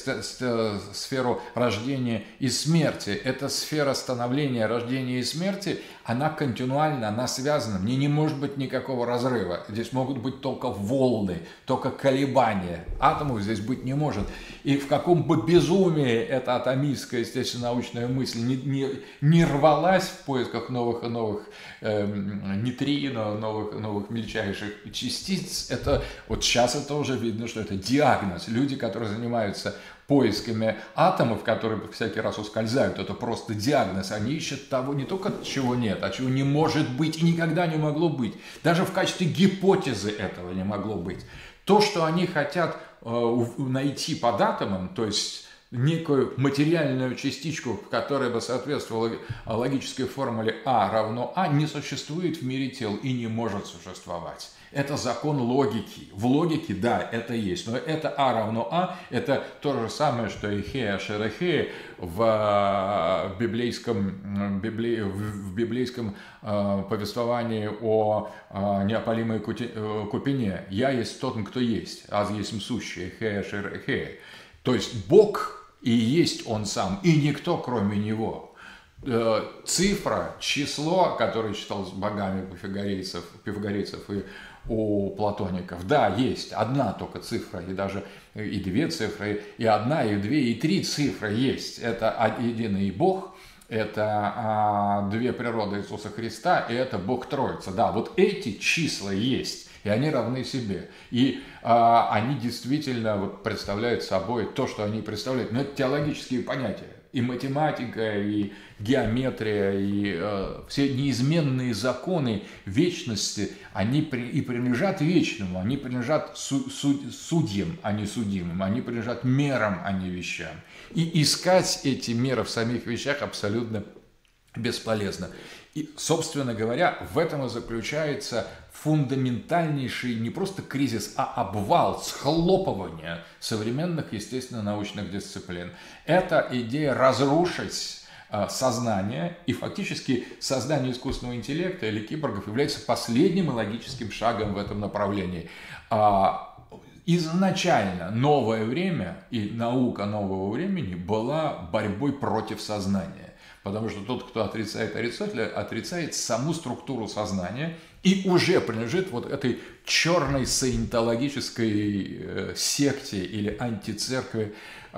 сферу рождения и смерти. Эта сфера становления, рождения и смерти, она континуальна, она связана. В ней не может быть никакого разрыва. Здесь могут быть только волны, только колебания. Атомов здесь быть не может. И в каком бы безумии эта атомистская, естественно, научная мысль не, не, не рвалась в поисках новых и новых э, нейтрино, новых, новых мельчайших частиц, это вот сейчас это уже видно, что это диагноз. Люди, которые занимаются поисками атомов, которые всякий раз ускользают, это просто диагноз. Они ищут того не только чего нет, а чего не может быть и никогда не могло быть. Даже в качестве гипотезы этого не могло быть. То, что они хотят э, найти под атомом, то есть некую материальную частичку, которая бы соответствовала логической формуле А равно А, не существует в мире тел и не может существовать. Это закон логики. В логике, да, это есть. Но это А равно А, это то же самое, что и Хея Шерехея в библейском, библи, в библейском э, повествовании о э, неопалимой купине. «Я есть тот, кто есть, аз есть сущий, Хея Шерехея». То есть Бог и есть Он сам, и никто кроме Него. Цифра, число, которое считалось богами у пифагорейцев, пифагорейцев и у платоников, да, есть одна только цифра, и даже и две цифры, и одна, и две, и три цифры есть. Это единый Бог, это а, две природы Иисуса Христа, и это Бог Троица. Да, вот эти числа есть, и они равны себе. И а, они действительно вот, представляют собой то, что они представляют. Но это теологические понятия. И математика, и геометрия, и э, все неизменные законы вечности, они при, и принадлежат вечному, они принадлежат су, су, судьям, а не судимым, они принадлежат мерам, а не вещам. И искать эти меры в самих вещах абсолютно бесполезно. И, собственно говоря, в этом и заключается фундаментальнейший не просто кризис, а обвал, схлопывание современных естественно-научных дисциплин. Это идея разрушить э, сознание, и фактически создание искусственного интеллекта или киборгов является последним и логическим шагом в этом направлении. А, изначально новое время и наука нового времени была борьбой против сознания. Потому что тот, кто отрицает отрицателя, отрицает саму структуру сознания и уже принадлежит вот этой черной саентологической э, секте или антицеркви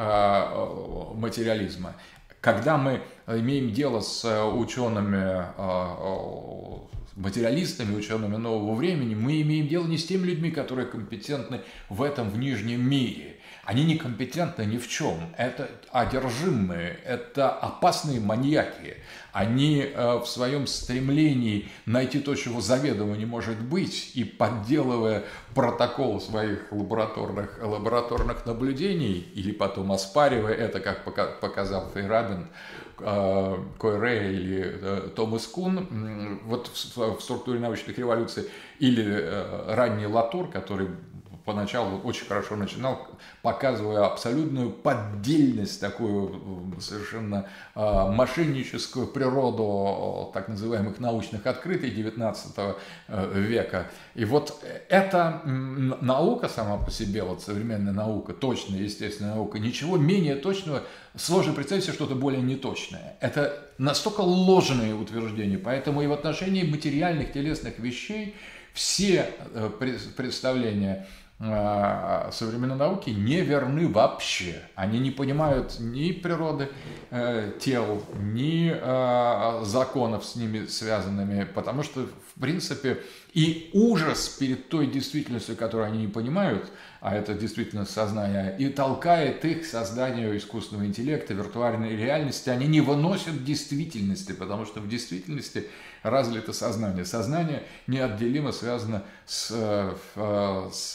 э, материализма. Когда мы имеем дело с учеными, э, материалистами, учеными нового времени, мы имеем дело не с теми людьми, которые компетентны в этом в нижнем мире. Они некомпетентны ни в чем. Это одержимые, это опасные маньяки. Они э, в своем стремлении найти то, чего заведомо не может быть, и подделывая протокол своих лабораторных, лабораторных наблюдений, или потом оспаривая это, как показал Фейерабен, э, Койре или э, Томас Кун, вот в, в структуре научных революций, или э, ранний Латур, который поначалу очень хорошо начинал, показывая абсолютную поддельность, такую совершенно э, мошенническую природу так называемых научных открытий девятнадцатого века. И вот эта наука сама по себе, вот современная наука, точная естественная наука, ничего менее точного, сложно представить себе что-то более неточное. Это настолько ложные утверждения, поэтому и в отношении материальных телесных вещей все э, представления современной науки не верны вообще. Они не понимают ни природы э, тел, ни э, законов с ними связанными, потому что, в принципе, и ужас перед той действительностью, которую они не понимают, а это действительность сознания, и толкает их к созданию искусственного интеллекта, виртуальной реальности, они не выносят действительности, потому что в действительности разлито сознание. Сознание неотделимо связано с, с,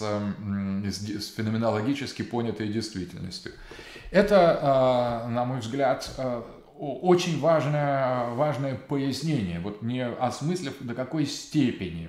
с феноменологически понятой действительностью. Это, на мой взгляд, очень важное, важное пояснение, вот не осмыслив, до какой степени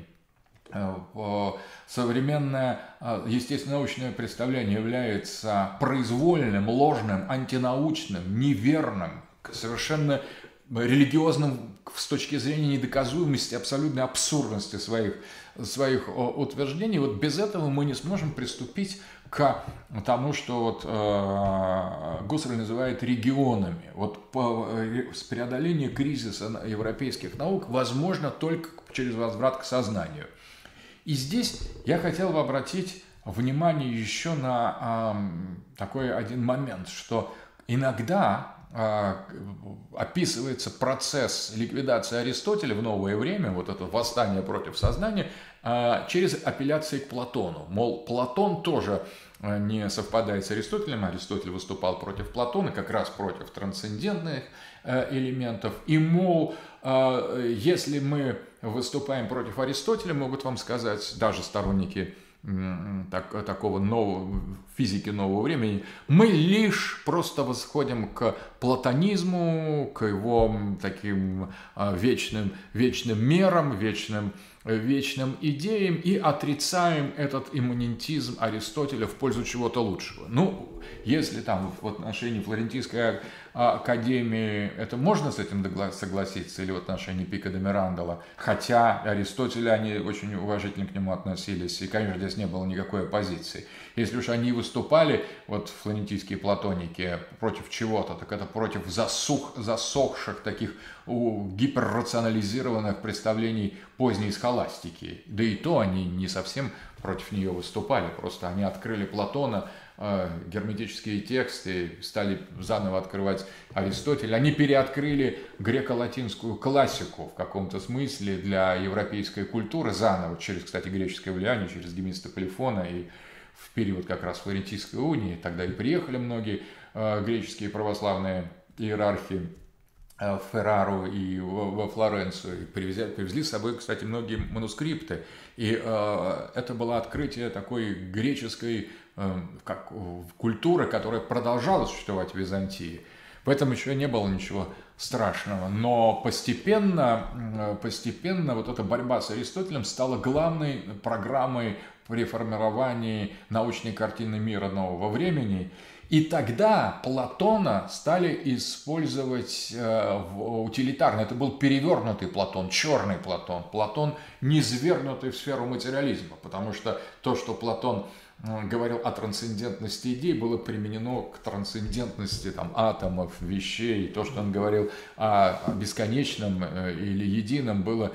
современное естественно-научное представление является произвольным, ложным, антинаучным, неверным, совершенно религиозным с точки зрения недоказуемости, абсолютной абсурдности своих, своих утверждений. Вот без этого мы не сможем приступить к тому, что вот, э, Гуссерль называет регионами. Вот по, э, преодоление кризиса европейских наук возможно только через возврат к сознанию. И здесь я хотел бы обратить внимание еще на э, такой один момент, что иногда э, описывается процесс ликвидации Аристотеля в новое время, вот это восстание против сознания, э, через апелляции к Платону. Мол, Платон тоже не совпадает с Аристотелем, Аристотель выступал против Платона, как раз против трансцендентных э, элементов, и мол, э, если мы выступаем против Аристотеля, могут вам сказать даже сторонники так, такого нового, физики нового времени, мы лишь просто восходим к платонизму, к его таким вечным, вечным мерам, вечным, вечным идеям и отрицаем этот имманентизм Аристотеля в пользу чего-то лучшего. Ну, если там в отношении Флорентийской академии это можно с этим согласиться, или в отношении Пика де Мирандола, хотя Аристотеля они очень уважительно к нему относились, и, конечно, здесь не было никакой оппозиции. Если уж они выступали, вот флорентийские платоники, против чего-то, так это против засух, засохших таких гиперрационализированных представлений поздней схоластики. Да и то они не совсем против нее выступали, просто они открыли Платона, герметические тексты, стали заново открывать Аристотеля. Они переоткрыли греко-латинскую классику в каком-то смысле для европейской культуры заново, через, кстати, греческое влияние, через Гемиста Полифона, и в период как раз Флорентийской унии. Тогда и приехали многие греческие православные иерархи в Феррару и во Флоренцию, и привезли, привезли с собой, кстати, многие манускрипты. И э, это было открытие такой греческой э, как, культуры, которая продолжала существовать в Византии. В этом еще не было ничего страшного. Но постепенно, постепенно вот эта борьба с Аристотелем стала главной программой при формировании научной картины мира нового времени. И тогда Платона стали использовать э, утилитарно. Это был перевернутый Платон, черный Платон. Платон, низвергнутый в сферу материализма. Потому что то, что Платон э, говорил о трансцендентности идей, было применено к трансцендентности там, атомов, вещей. То, что он говорил о, о бесконечном э, или едином, было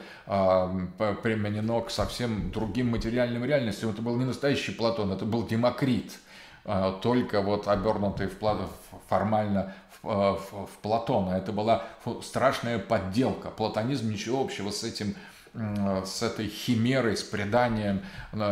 э, применено к совсем другим материальным реальностям. Это был не настоящий Платон, это был Демокрит, только вот обернутый в, формально в, в, в Платона. Это была страшная подделка. Платонизм ничего общего с этим, с этой химерой, с преданием на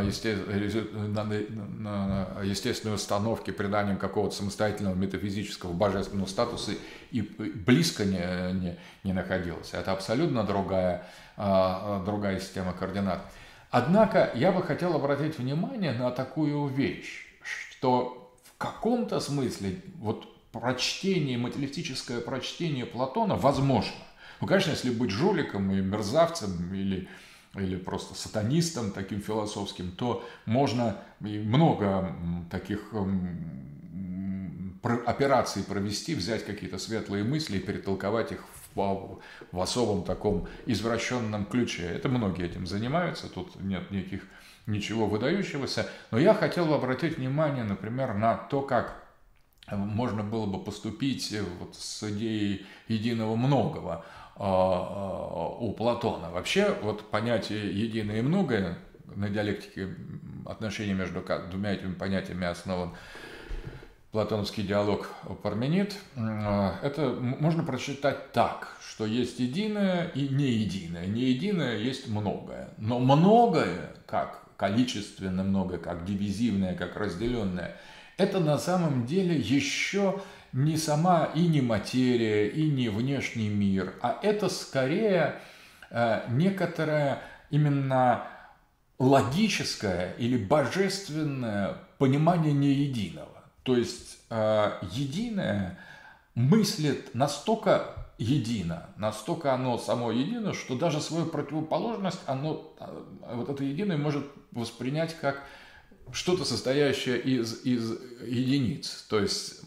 естественной установке, преданием какого-то самостоятельного метафизического божественного статуса и близко не, не, не находилось. Это абсолютно другая, другая система координат. Однако я бы хотел обратить внимание на такую вещь, что в каком-то смысле вот прочтение, материалистическое прочтение Платона возможно. Ну, конечно, если быть жуликом и мерзавцем или, или просто сатанистом таким философским, то можно и много таких операций провести, взять какие-то светлые мысли и перетолковать их в, в особом таком извращенном ключе. Это многие этим занимаются, тут нет никаких ничего выдающегося, но я хотел бы обратить внимание, например, на то, как можно было бы поступить вот с идеей единого многого у Платона. Вообще, вот понятие единое и многое, на диалектике отношения между двумя этими понятиями основан платоновский диалог Парменид. Это можно прочитать так, что есть единое и не единое. Не единое есть многое. Но многое, как количественно многое, как дивизивное, как разделенное, это на самом деле еще не сама и не материя, и не внешний мир, а это скорее э, некоторое именно логическое или божественное понимание неединого. То есть э, единое мыслит настолько едино, настолько оно само едино, что даже свою противоположность, оно, вот это единое может воспринять как что-то состоящее из, из единиц. То есть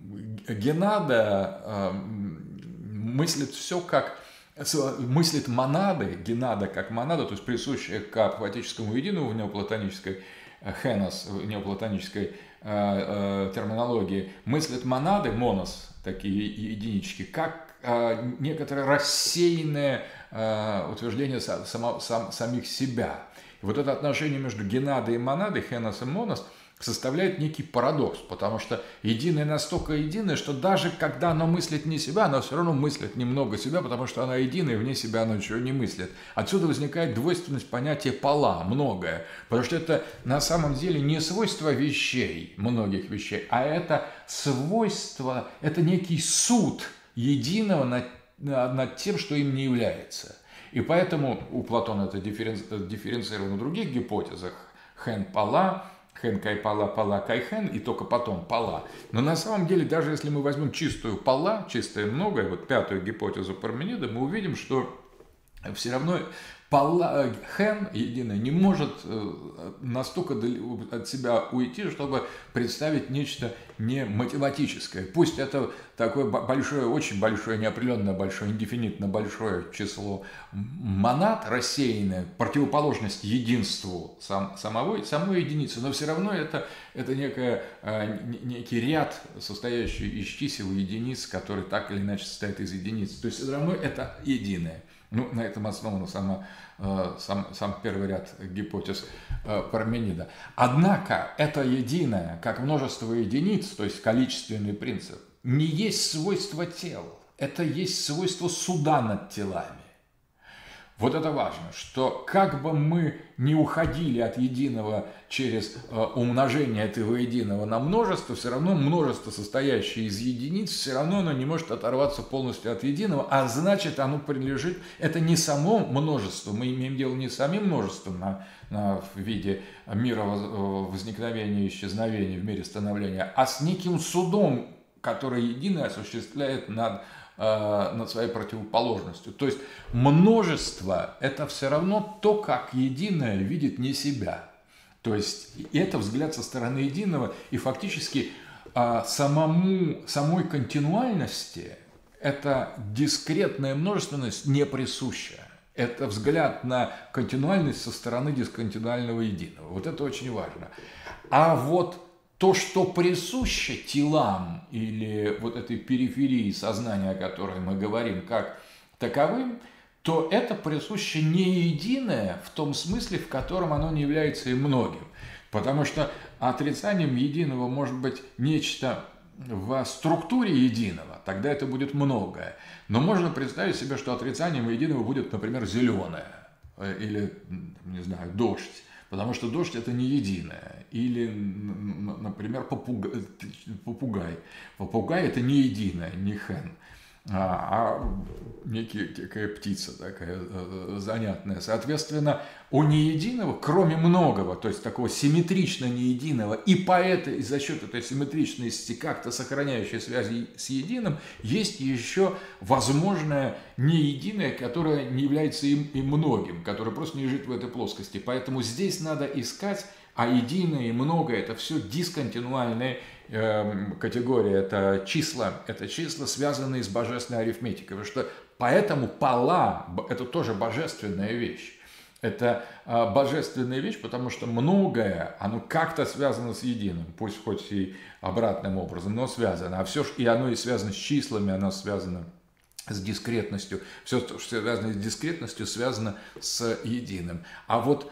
Генада э, мыслит все как, мыслит монады, Генада как монада, то есть присущая к апофатическому единому в неоплатонической хенос, в неоплатонической э, э, терминологии, мыслит монады, монос, такие единички, как э, некоторое рассеянное э, утверждение само, сам, самих себя. И вот это отношение между генадой и монадой, хенос и монос, составляет некий парадокс, потому что единое настолько единое, что даже когда оно мыслит не себя, оно все равно мыслит немного себя, потому что оно единое, и вне себя оно ничего не мыслит. Отсюда возникает двойственность понятия пола, многое, потому что это на самом деле не свойство вещей, многих вещей, а это свойство, это некий суд единого над, над тем, что им не является. И поэтому у Платона это дифференцировано в других гипотезах, хэн пала, хэн кай пала, пала кай хэн, и только потом пала. Но на самом деле, даже если мы возьмем чистую пала, чистое многое, вот пятую гипотезу Парменида, мы увидим, что все равно пала, хэн единое не может настолько от себя уйти, чтобы представить нечто не математическое. Пусть это такое большое, очень большое, неопределенное большое, индефинитно большое число монад, рассеянное, противоположность единству сам, самого, самой единицы, но все равно это, это некое, некий ряд, состоящий из чисел единиц, который так или иначе состоит из единиц. То есть все равно это единое. Ну, на этом основан сама, сам, сам первый ряд гипотез Парменида. Однако это единое, как множество единиц, то есть количественный принцип, не есть свойство тел. Это есть свойство суда над телами. Вот это важно, что как бы мы не уходили от единого через э, умножение этого единого на множество, все равно множество, состоящее из единиц, все равно оно не может оторваться полностью от единого, а значит оно принадлежит, это не само множество, мы имеем дело не с самим множеством на, на, в виде мира возникновения и исчезновения, в мире становления, а с неким судом, который единое осуществляет над над своей противоположностью. То есть множество – это все равно то, как единое видит не себя. То есть это взгляд со стороны единого, и фактически самому, самой континуальности эта дискретная множественность не присуща. Это взгляд на континуальность со стороны дисконтинуального единого. Вот это очень важно. А вот то, что присуще телам или вот этой периферии сознания, о которой мы говорим, как таковым, то это присуще не единое в том смысле, в котором оно не является и многим. Потому что отрицанием единого может быть нечто в структуре единого, тогда это будет многое. Но можно представить себе, что отрицанием единого будет, например, зеленое или, не знаю, дождь. Потому что дождь – это не единое. Или, например, попугай. Попугай, попугай – это не единое, не хэн, а, а некая, некая птица такая занятная. Соответственно, у неединого, кроме многого, то есть такого симметрично неединого, и по этой, за счет этой симметричности, как-то сохраняющей связи с единым, есть еще возможное неединое, которое не является им и многим, которое просто не лежит в этой плоскости. Поэтому здесь надо искать, а единое и многое – это все дисконтинуальные э, категории, это числа, это числа, связанные с божественной арифметикой. Потому что поэтому пала – это тоже божественная вещь. Это э, божественная вещь, потому что многое, оно как-то связано с единым, пусть хоть и обратным образом, но связано. А все, и оно и связано с числами, оно связано с дискретностью. Все, что связано с дискретностью, связано с единым. А вот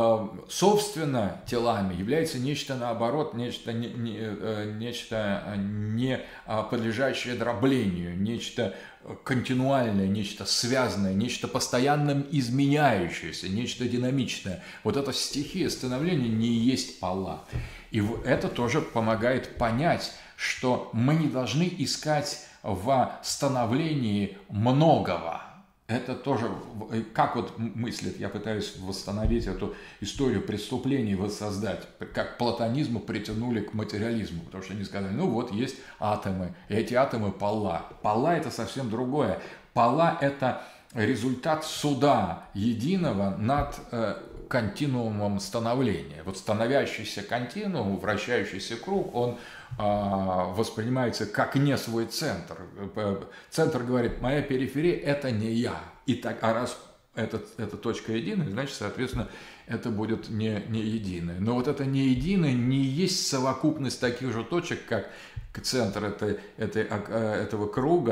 собственно телами является нечто наоборот, нечто не, не, нечто не подлежащее дроблению, нечто континуальное, нечто связанное, нечто постоянно изменяющееся, нечто динамичное. Вот эта стихия становления не есть пала. И это тоже помогает понять, что мы не должны искать в становлении многого. Это тоже, как вот мыслит, я пытаюсь восстановить эту историю преступлений, воссоздать, как платонизму притянули к материализму, потому что они сказали, ну вот есть атомы, и эти атомы пала. Пала – это совсем другое. Пала – это результат суда единого над э, континуумом становления. Вот становящийся континуум, вращающийся круг, он воспринимается как не свой центр. Центр говорит, моя периферия – это не я. И так, а раз это, это точка единая, значит, соответственно, это будет не, не единое. Но вот это не единое не есть совокупность таких же точек, как центр этой, этой, этого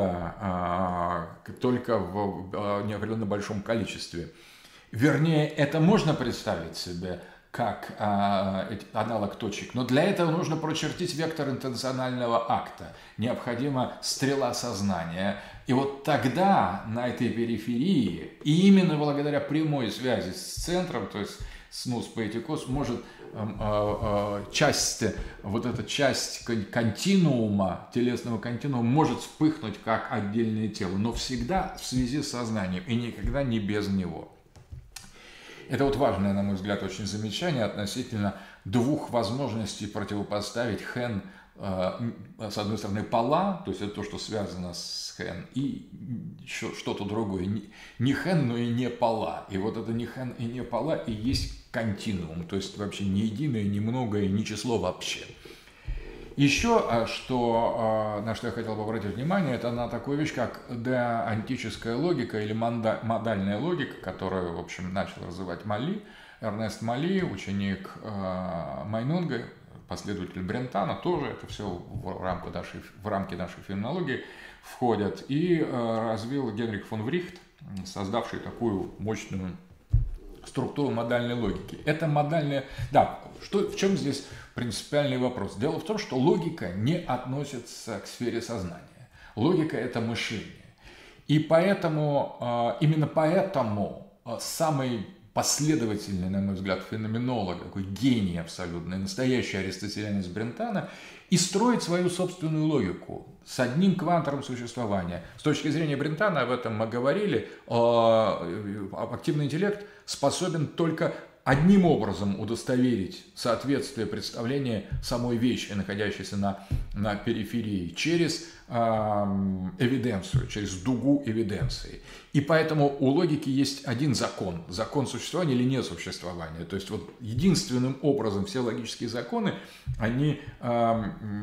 круга, только в неопределенно большом количестве. Вернее, это можно представить себе как а, аналог точек. Но для этого нужно прочертить вектор интенционального акта. Необходима стрела сознания. И вот тогда на этой периферии, и именно благодаря прямой связи с центром, то есть с нус поэтикос, может а, а, часть, вот эта часть континуума, телесного континуума, может вспыхнуть как отдельное тело, но всегда в связи с сознанием, и никогда не без него. Это вот важное, на мой взгляд, очень замечание относительно двух возможностей противопоставить хэн, с одной стороны, пола, то есть это то, что связано с хэн, и еще что-то другое. Не хэн, но и не пола. И вот это не хэн и не пола и есть континуум, то есть вообще не единое, не многое, не число вообще. Еще, что, на что я хотел бы обратить внимание, это на такую вещь, как деантическая логика или модальная логика, которую, в общем, начал развивать Молли, Эрнест Молли, ученик Майнунга, последователь Брентана, тоже это все в рамки нашей, в рамки нашей феноменологии входят, и развил Генрих фон Врихт, создавший такую мощную структуру модальной логики. Это модальная... Да, что, в чем здесь принципиальный вопрос? Дело в том, что логика не относится к сфере сознания. Логика – это мышление. И поэтому, именно поэтому самый последовательный, на мой взгляд, феноменолог, такой гений абсолютный, настоящий аристотелянец Брентана, и строит свою собственную логику с одним квантором существования. С точки зрения Брентана, об этом мы говорили, активный интеллект способен только одним образом удостоверить соответствие представления самой вещи, находящейся на, на периферии, через э, эвиденцию, через дугу эвиденции. И поэтому у логики есть один закон, закон существования или несуществования. То есть вот единственным образом все логические законы, они э,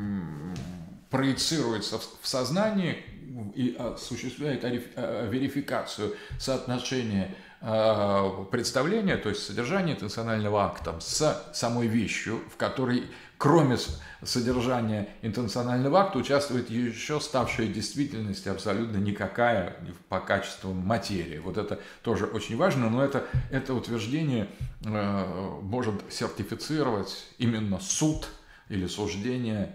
проецируются в сознании и осуществляют верификацию соотношения представления, то есть содержание интенционального акта с самой вещью, в которой кроме содержания интенционального акта участвует еще ставшая действительность абсолютно никакая по качеству материи. Вот это тоже очень важно, но это, это утверждение может сертифицировать именно суд или суждение,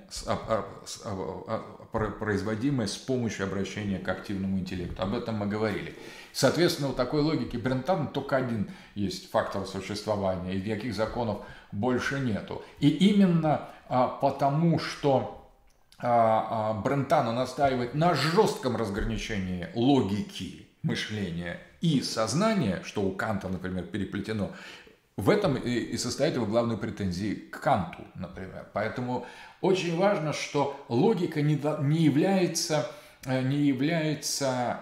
производимое с помощью обращения к активному интеллекту. Об этом мы говорили. Соответственно, у такой логики Брентана только один есть фактор существования, и никаких законов больше нету. И именно а, потому, что а, а, Брентано настаивает на жестком разграничении логики мышления и сознания, что у Канта, например, переплетено, в этом и состоит его главной претензии к Канту, например. Поэтому очень важно, что логика не, не является, не является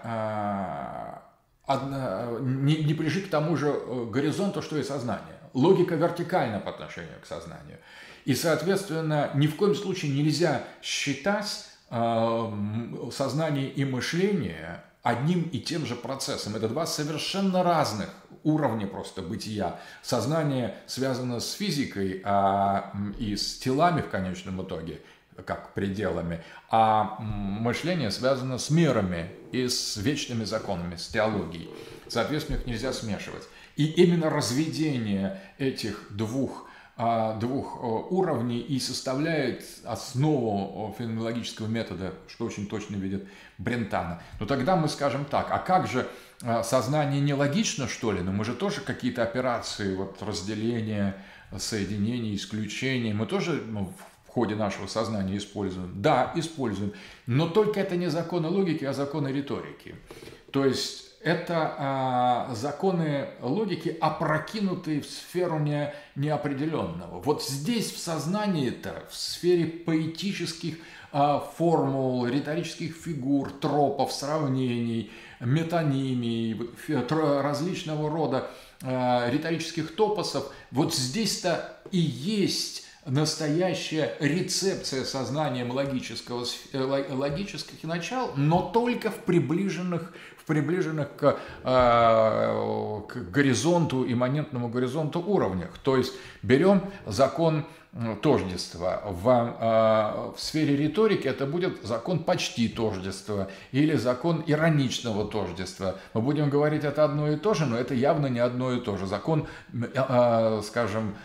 одно, не, не прижит к тому же горизонту, что и сознание. Логика вертикальна по отношению к сознанию. И, соответственно, ни в коем случае нельзя считать сознание и мышление одним и тем же процессом. Это два совершенно разных уровня просто бытия. Сознание связано с физикой а, и с телами в конечном итоге, как пределами, а мышление связано с мирами и с вечными законами, с теологией. Соответственно, их нельзя смешивать. И именно разведение этих двух, двух уровней и составляет основу феноменологического метода, что очень точно видит Брентано. Но тогда мы скажем так, а как же сознание нелогично, что ли? Но мы же тоже какие-то операции, вот, разделения, соединения, исключения, мы тоже ну, в ходе нашего сознания используем. Да, используем, но только это не законы логики, а законы риторики. То есть это а, законы логики, опрокинутые в сферу не, неопределенного. Вот здесь в сознании-то, в сфере поэтических а, формул, риторических фигур, тропов, сравнений, метонимий, различного рода а, риторических топосов, вот здесь-то и есть настоящая рецепция сознанием логического, логических начал, но только в приближенных, в приближенных к, э, к горизонту, имманентному горизонту уровнях. То есть берем закон тождества. В, э, в сфере риторики это будет закон почти тождества или закон ироничного тождества. Мы будем говорить, это одно и то же, но это явно не одно и то же. Закон, э, скажем,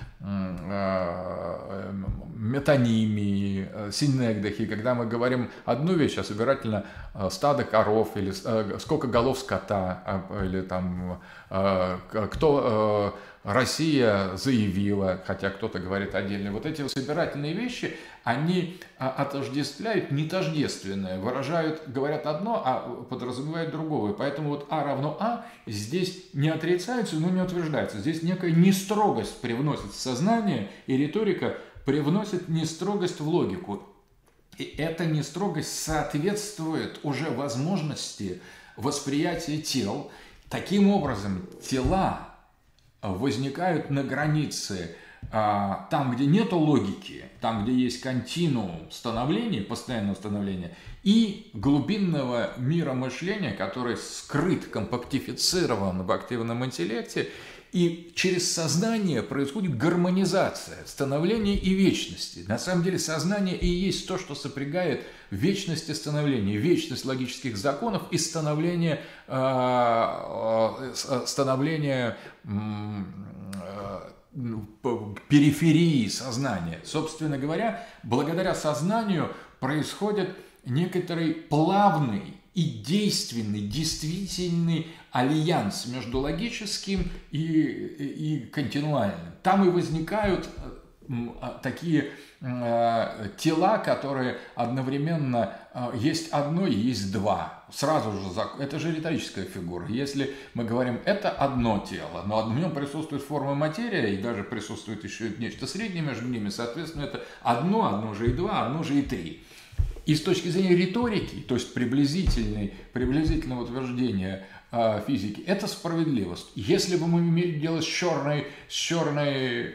метонимии, синегдахи, когда мы говорим одну вещь, а собирательно стадо коров, или сколько голов скота, или там кто Россия заявила, хотя кто-то говорит отдельно, вот эти собирательные вещи, они отождествляют нетождественное, выражают, говорят одно, а подразумевают другое. Поэтому вот А равно А здесь не отрицается, но не утверждается. Здесь некая нестрогость привносит в сознание, и риторика привносит нестрогость в логику. И эта нестрогость соответствует уже возможности восприятия тел. Таким образом, тела возникают на границе, там, где нет логики, там, где есть континуум становления, постоянного становления, и глубинного мира мышления, который скрыт, компактифицирован в активном интеллекте, и через сознание происходит гармонизация становления и вечности. На самом деле сознание и есть то, что сопрягает вечность и становление, вечность логических законов и становление, э, становление э, периферии сознания. Собственно говоря, благодаря сознанию происходит некоторый плавный и действенный, действительный альянс между логическим и, и, и континуальным. Там и возникают такие э, тела, которые одновременно э, есть одно и есть два. Сразу же, это же риторическая фигура. Если мы говорим, это одно тело, но в нем присутствует форма материя, и даже присутствует еще нечто среднее между ними, соответственно, это одно, одно же и два, одно же и три. И с точки зрения риторики, то есть приблизительной, приблизительного утверждения э, физики, это справедливость. Если бы мы имели дело с черной, с черной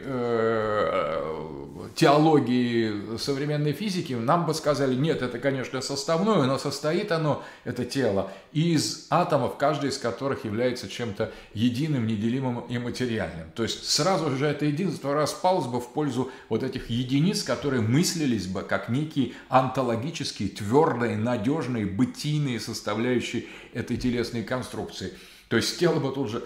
э, теологией современной физики, нам бы сказали, нет, это, конечно, составное, но состоит оно, это тело, из атомов, каждый из которых является чем-то единым, неделимым и материальным. То есть сразу же это единство распалось бы в пользу вот этих единиц, которые мыслились бы как некие онтологические, твердые, надежные, бытийные составляющие этой телесной конструкции. То есть тело бы тут же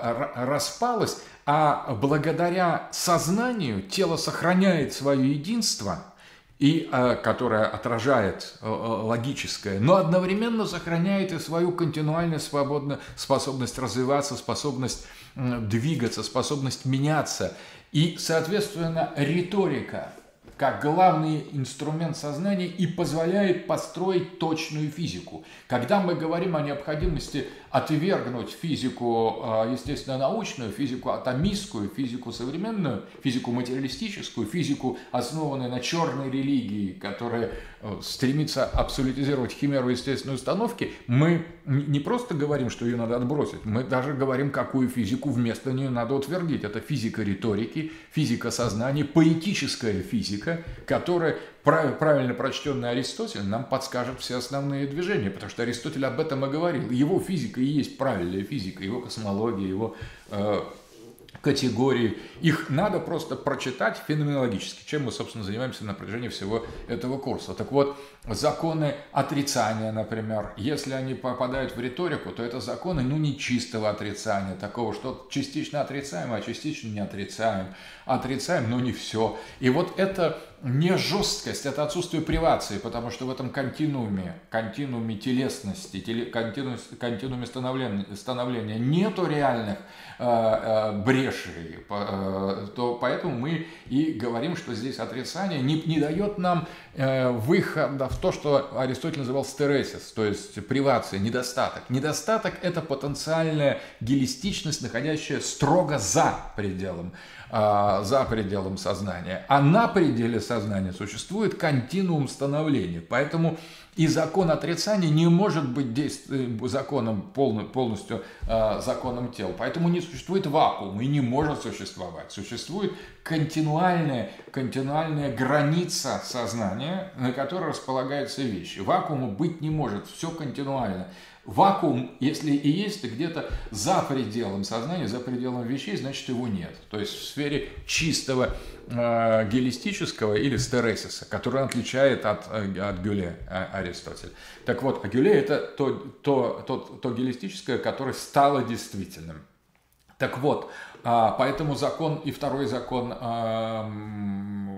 распалось, а благодаря сознанию тело сохраняет свое единство, и, которое отражает логическое, но одновременно сохраняет и свою континуальную свободную способность развиваться, способность двигаться, способность меняться. И, соответственно, риторика, как главный инструмент сознания, и позволяет построить точную физику. Когда мы говорим о необходимости отвергнуть физику естественно-научную, физику атомистскую, физику современную, физику материалистическую, физику, основанную на черной религии, которая стремится абсолютизировать химеру естественной установки, мы не просто говорим, что ее надо отбросить, мы даже говорим, какую физику вместо нее надо утвердить. Это физика риторики, физика сознания, поэтическая физика, которая, правильно прочтенный Аристотель, нам подскажет все основные движения, потому что Аристотель об этом и говорил. Его физика и есть правильная физика, его космология, его э, категории. Их надо просто прочитать феноменологически, чем мы, собственно, занимаемся на протяжении всего этого курса. Так вот, законы отрицания, например, если они попадают в риторику, то это законы, ну, не чистого отрицания, такого, что частично отрицаем, а частично не отрицаем. Отрицаем, но не все. И вот это не жесткость, это отсутствие привации, потому что в этом континууме, континууме телесности, теле, континууме, континууме становления, становления нету реальных э, э, брешей, э, то поэтому мы и говорим, что здесь отрицание не, не дает нам э, выхода в то, что Аристотель называл стересис, то есть привация, недостаток. Недостаток – это потенциальная гелистичность, находящая строго за пределом, э, за пределом сознания. А на пределе сознания существует континуум становления. Поэтому и закон отрицания не может быть действ... законом, полностью э, законом тел. Поэтому не существует вакуума и не может существовать. Существует континуальная, континуальная граница сознания, на которой располагаются вещи. Вакуума быть не может, все континуально. Вакуум, если и есть, то где-то за пределом сознания, за пределом вещей, значит его нет. То есть в сфере чистого э, гелистического или стересиса, который он отличает от, от Гюле Аристотель. Так вот, а Гюле это то, то, то, то гелистическое, которое стало действительным. Так вот, поэтому закон и второй закон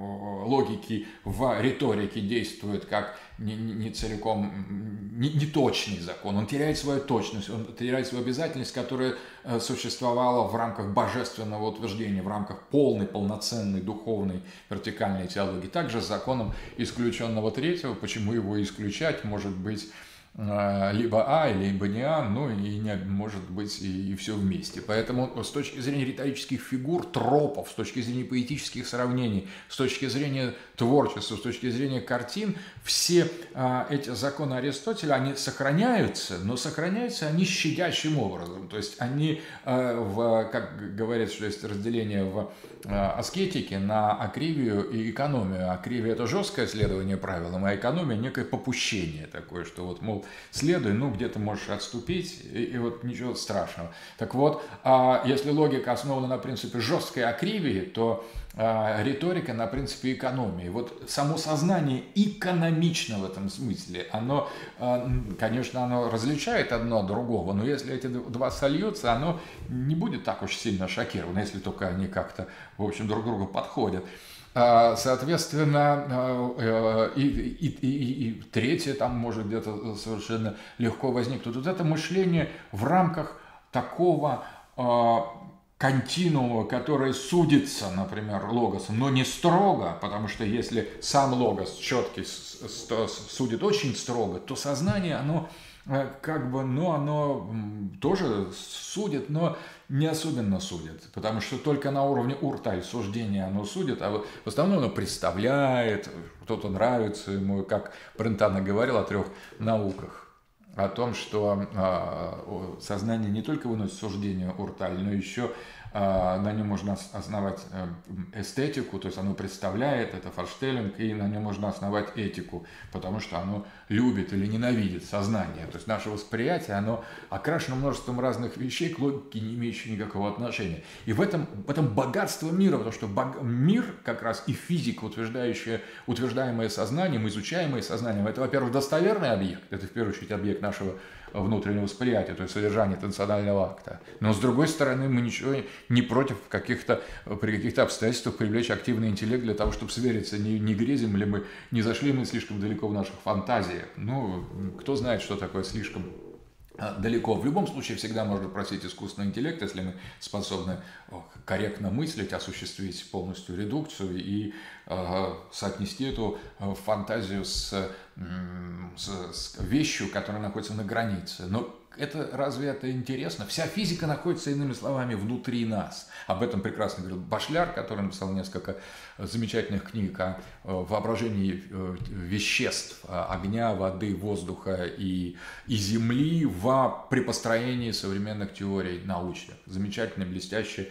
логики в риторике действует как не, не целиком, не, не точный закон. Он теряет свою точность, он теряет свою обязательность, которая существовала в рамках божественного утверждения, в рамках полной, полноценной, духовной, вертикальной теологии. Также с законом исключенного третьего, почему его исключать, может быть либо А, либо не А, ну и не, может быть и, и все вместе. Поэтому с точки зрения риторических фигур, тропов, с точки зрения поэтических сравнений, с точки зрения творчества, с точки зрения картин, все а, эти законы Аристотеля, они сохраняются, но сохраняются они щадящим образом. То есть они, а, в, как говорят, что есть разделение в а, аскетике на акривию и экономию. Акривия – это жесткое следование правилам, а экономия – некое попущение такое, что вот, мол, следуй, ну, где-то можешь отступить, и, и вот ничего страшного. Так вот, а если логика основана на принципе жесткой акривии, то а, риторика на принципе экономии. Вот само сознание экономично в этом смысле. Оно, а, конечно, оно различает одно от другого, но если эти два сольются, оно не будет так уж сильно шокировано, если только они как-то, в общем, друг другу подходят. Соответственно, и, и, и, и третье там может где-то совершенно легко возникнуть. Вот это мышление в рамках такого континуума, который судится, например, логосом, но не строго, потому что если сам логос четкий судит очень строго, то сознание, оно как бы, ну, оно тоже судит, но не особенно судит, потому что только на уровне урталь суждения оно судит, а вот в основном оно представляет, кто-то нравится ему, как Брентано говорил о трех науках, о том, что э, сознание не только выносит суждение урталь, но еще э, на нем можно основать эстетику, то есть оно представляет, это форштеллинг, и на нем можно основать этику, потому что оно любит или ненавидит сознание. То есть наше восприятие, оно окрашено множеством разных вещей, к логике не имеющих никакого отношения. И в этом, в этом богатство мира, потому что бог, мир как раз и физика, утверждающая, утверждаемое сознанием, изучаемое сознанием, это, во-первых, достоверный объект, это в первую очередь объект нашего внутреннего восприятия, то есть содержание интенционального акта. Но с другой стороны, мы ничего не против каких-то, при каких-то обстоятельствах привлечь активный интеллект для того, чтобы свериться, не, не грезим ли мы, не зашли мы слишком далеко в наших фантазиях. Ну, кто знает, что такое слишком далеко. В любом случае всегда можно просить искусственный интеллект, если мы способны корректно мыслить, осуществить полностью редукцию и э, соотнести эту фантазию с, с, с вещью, которая находится на границе. Но это, разве это интересно? Вся физика находится, иными словами, внутри нас. Об этом прекрасно говорил Башляр, который написал несколько замечательных книг о воображении веществ, огня, воды, воздуха и, и земли в, при построении современных теорий научных. Замечательная, блестящая,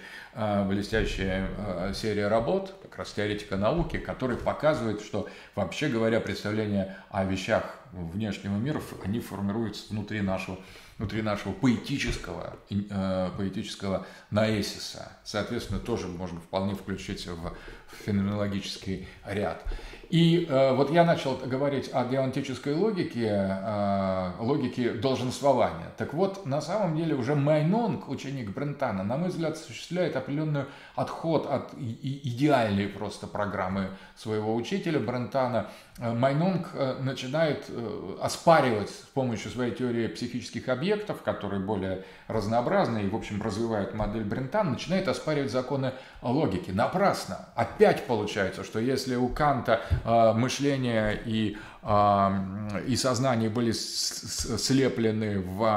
блестящая серия работ, как раз теоретика науки, которая показывает, что, вообще говоря, представления о вещах внешнего мира, они формируются внутри нашего внутри нашего поэтического, э, поэтического наэсиса. Соответственно, тоже можно вполне включить в феноменологический ряд. И э, вот я начал говорить о диалектической логике, э, логике долженствования. Так вот, на самом деле уже Майнонг, ученик Брентана, на мой взгляд, осуществляет определенный отход от идеальной просто программы своего учителя Брентана. Майнонг начинает оспаривать с помощью своей теории психических объектов, которые более разнообразны и, в общем, развивает модель Брентана, начинает оспаривать законы логики. Напрасно. Опять получается, что если у Канта э, мышление и, э, и сознание были слеплены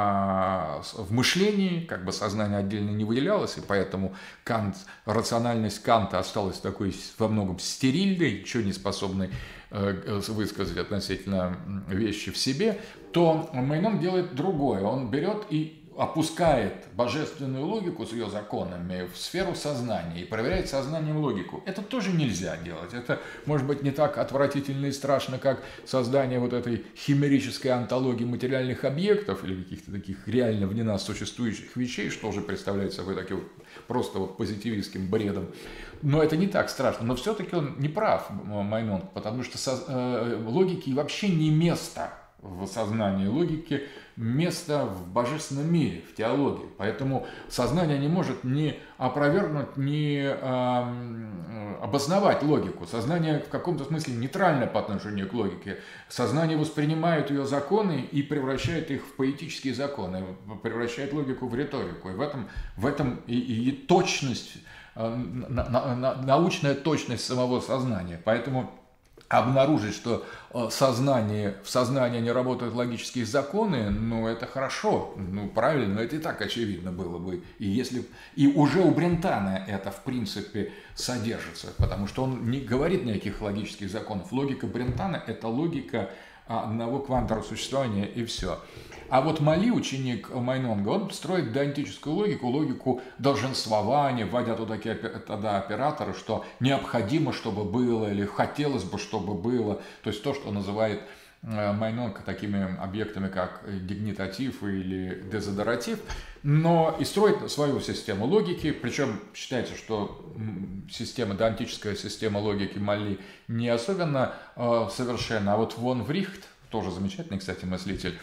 в, в мышлении, как бы сознание отдельно не выделялось, и поэтому Кант, рациональность Канта осталась такой во многом стерильной, ничего не способной высказать относительно вещи в себе, то Майнонг делает другое. Он берет и опускает божественную логику с ее законами в сферу сознания и проверяет сознанием логику. Это тоже нельзя делать. Это может быть не так отвратительно и страшно, как создание вот этой химерической антологии материальных объектов или каких-то таких реально вне нас существующих вещей, что уже представляет собой таким просто вот позитивистским бредом. Но это не так страшно. Но все-таки он не прав, Майнонг, потому что со, э, логике вообще не место в сознании, логики место в божественном мире, в теологии. Поэтому сознание не может ни опровергнуть, ни э, обосновать логику. Сознание в каком-то смысле нейтрально по отношению к логике. Сознание воспринимает ее законы и превращает их в поэтические законы, превращает логику в риторику. И в этом, в этом и, и точность, на, на, на, научная точность самого сознания. Поэтому обнаружить, что сознание, в сознании не работают логические законы, ну, это хорошо, ну, правильно, но это и так очевидно было бы. И, если, и уже у Брентана это, в принципе, содержится, потому что он не говорит никаких логических законов. Логика Брентана – это логика одного квантового существования, и все. А вот Мали, ученик Майнонга, он строит деонтическую логику, логику долженствования, вводя туда, туда операторы, что необходимо, чтобы было, или хотелось бы, чтобы было. То есть то, что называет Майнонг такими объектами, как дигнитатив или дезодоратив, но и строит свою систему логики, причем считается, что система, деонтическая система логики Мали не особенно э, совершенна, а вот фон Врихт, тоже замечательный, кстати, мыслитель,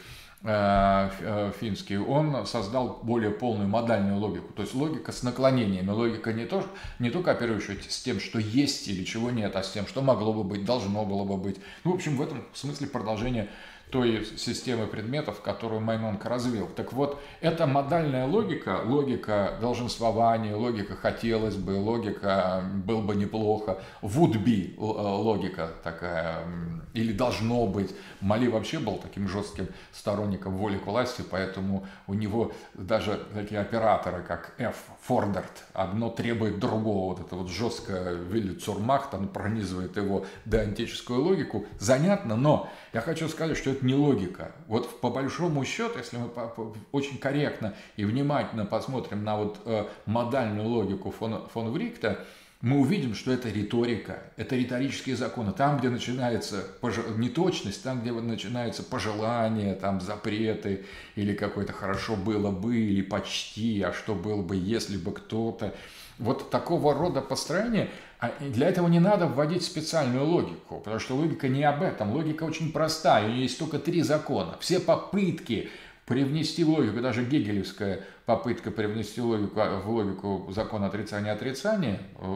финский, он создал более полную модальную логику, то есть логика с наклонениями, логика не, то, не только оперирующая с тем, что есть или чего нет, а с тем, что могло бы быть, должно было бы быть. Ну, в общем, в этом смысле продолжение той системы предметов, которую Майнонг развил. Так вот, эта модальная логика, логика долженствования, логика хотелось бы, логика было бы неплохо, would be логика такая, или должно быть. Мали вообще был таким жестким сторонником воли к власти, поэтому у него даже такие операторы, как F, Фордерт, одно требует другого. Вот это вот жесткое Вилли Цурмахт, он пронизывает его деонтическую логику. Занятно, но я хочу сказать, что это не логика. Вот по большому счету, если мы очень корректно и внимательно посмотрим на вот э, модальную логику фон, фон Врихта, мы увидим, что это риторика, это риторические законы. Там, где начинается пож... неточность, там, где начинаются пожелания, там запреты, или какое-то хорошо было бы, или почти, а что было бы, если бы кто-то. Вот такого рода построение, для этого не надо вводить специальную логику, потому что логика не об этом. Логика очень простая, у нее есть только три закона. Все попытки привнести в логику, даже гегелевская попытка привнести логику, в логику закона отрицания-отрицания,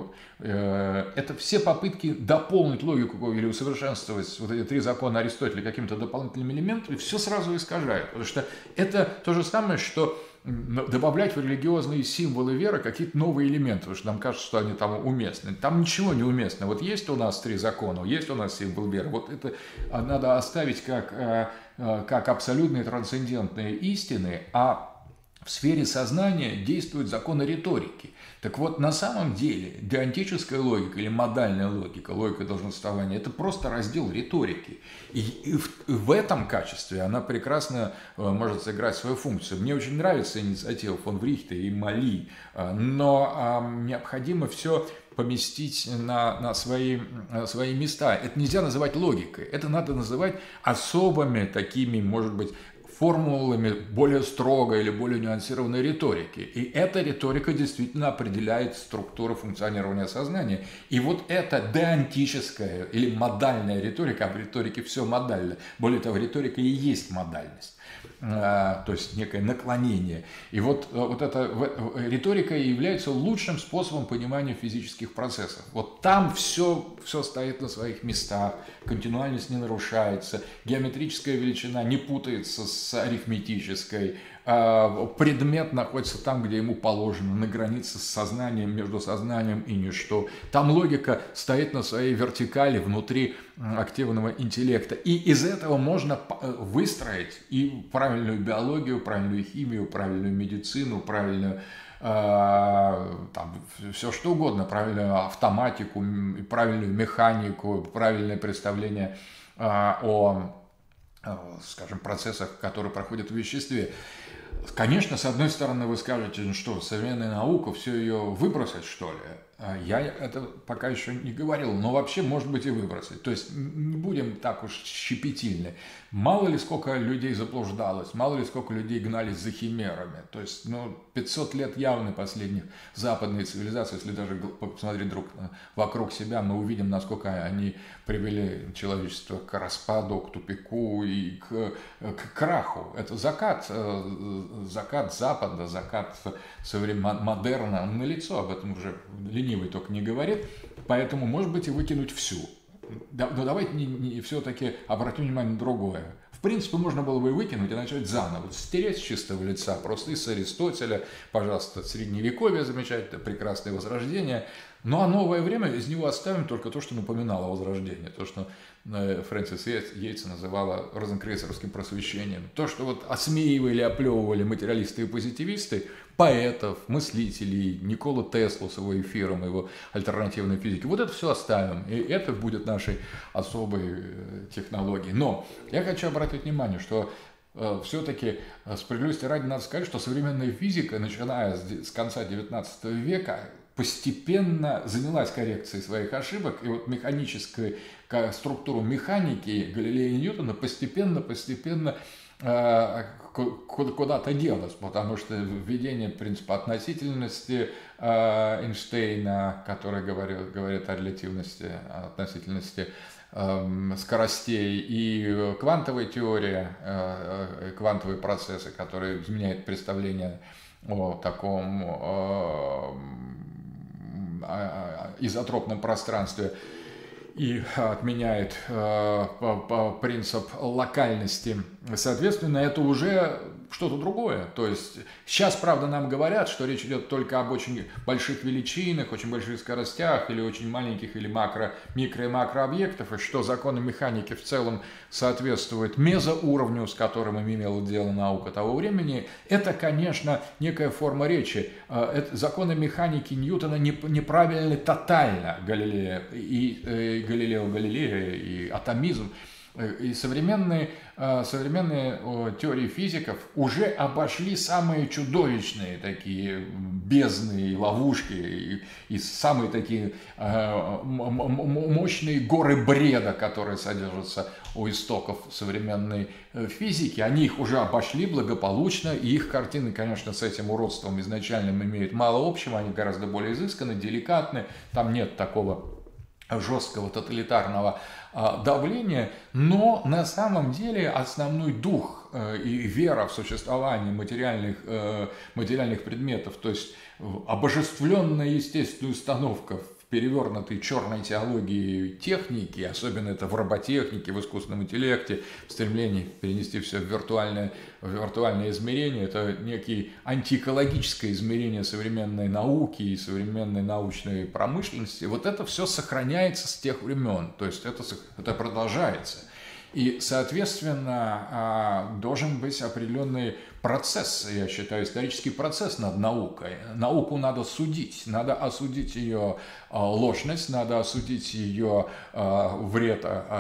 это все попытки дополнить логику или усовершенствовать вот эти три закона Аристотеля каким-то дополнительным элементом, все сразу искажает. Потому что это то же самое, что добавлять в религиозные символы веры какие-то новые элементы, потому что нам кажется, что они там уместны. Там ничего не уместно. Вот есть у нас три закона, есть у нас символ веры. Вот это надо оставить как, как абсолютные трансцендентные истины, а в сфере сознания действуют законы риторики. Так вот, на самом деле, деонтическая логика или модальная логика, логика долженствования, это просто раздел риторики. И, и в, в этом качестве она прекрасно э, может сыграть свою функцию. Мне очень нравится инициатива фон Врихта и Мали, э, но э, необходимо все поместить на, на свои, на свои места. Это нельзя называть логикой, это надо называть особыми такими, может быть, формулами более строгой или более нюансированной риторики. И эта риторика действительно определяет структуру функционирования сознания. И вот эта деонтическая или модальная риторика, а в риторике все модально, более того, риторика и есть модальность, то есть некое наклонение. И вот, вот эта риторика является лучшим способом понимания физических процессов. Вот там все, все стоит на своих местах, континуальность не нарушается, геометрическая величина не путается с арифметической, предмет находится там, где ему положено, на границе с сознанием, между сознанием и ничто. Там логика стоит на своей вертикали внутри активного интеллекта. И из этого можно выстроить и правильную биологию, правильную химию, правильную медицину, правильную там, все что угодно, правильную автоматику, правильную механику, правильное представление о, скажем, процессах, которые проходят в веществе. Конечно, с одной стороны, вы скажете, ну что, современная наука, все ее выбросить, что ли? Я это пока еще не говорил, но вообще, может быть, и выбросить. То есть не будем так уж щепетильны. Мало ли сколько людей заблуждалось, мало ли сколько людей гнались за химерами. То есть, ну, пятьсот лет явно последних западной цивилизации, если даже посмотреть друг вокруг себя, мы увидим, насколько они привели человечество к распаду, к тупику и к, к краху. Это закат, закат Запада, закат современного модерна, он налицо, об этом уже ленивый только не говорит, поэтому, может быть, и выкинуть всю. Да, но давайте не, не, все-таки обратим внимание на другое. В принципе, можно было бы и выкинуть и начать заново, стереть с чистого лица, просто из Аристотеля, пожалуйста, Средневековье замечательное, прекрасное Возрождение. Ну а новое время, из него оставим только то, что напоминало Возрождение, то, что Фрэнсис Йейтс называла розенкрейцеровским просвещением. То, что вот осмеивали, оплевывали материалисты и позитивисты, поэтов, мыслителей, Николу Теслу с его эфиром, его альтернативной физики, вот это все оставим, и это будет нашей особой технологией. Но я хочу обратить внимание, что э, все-таки справедливости ради надо сказать, что современная физика, начиная с, с конца девятнадцатого века, постепенно занялась коррекцией своих ошибок, и вот механическую структуру механики Галилея и Ньютона постепенно-постепенно э, куда-то делась, потому что введение принципа относительности э, Эйнштейна, который говорит, говорит о релятивности, о относительности э, скоростей, и квантовая теория, э, квантовые процессы, которые изменяют представление о таком э, изотропном пространстве и отменяет э, принцип локальности. Соответственно, это уже что-то другое. То есть сейчас, правда, нам говорят, что речь идет только об очень больших величинах, очень больших скоростях или очень маленьких или макро, микро- и макрообъектов, и что законы механики в целом соответствуют мезоуровню, с которым имела дело наука того времени. Это, конечно, некая форма речи. Это законы механики Ньютона неправильны тотально, Галилея и, и Галилео Галилея и атомизм. И современные, современные теории физиков уже обошли самые чудовищные такие бездны и ловушки, и, и самые такие мощные горы бреда, которые содержатся у истоков современной физики. Они их уже обошли благополучно, и их картины, конечно, с этим уродством изначальным имеют мало общего, они гораздо более изысканны, деликатны, там нет такого жесткого тоталитарного давления, но на самом деле основной дух и вера в существование материальных, материальных предметов, то есть обожествленная естественная установка в перевернутой черной теологии техники, особенно это в роботехнике, в искусственном интеллекте, в стремлении перенести все в виртуальное, в виртуальное измерение, это некие антиэкологическое измерение современной науки и современной научной промышленности. Вот это все сохраняется с тех времен, то есть это, это продолжается. И, соответственно, должен быть определенный процесс, я считаю, исторический процесс над наукой. Науку надо судить, надо осудить ее ложность, надо осудить ее вред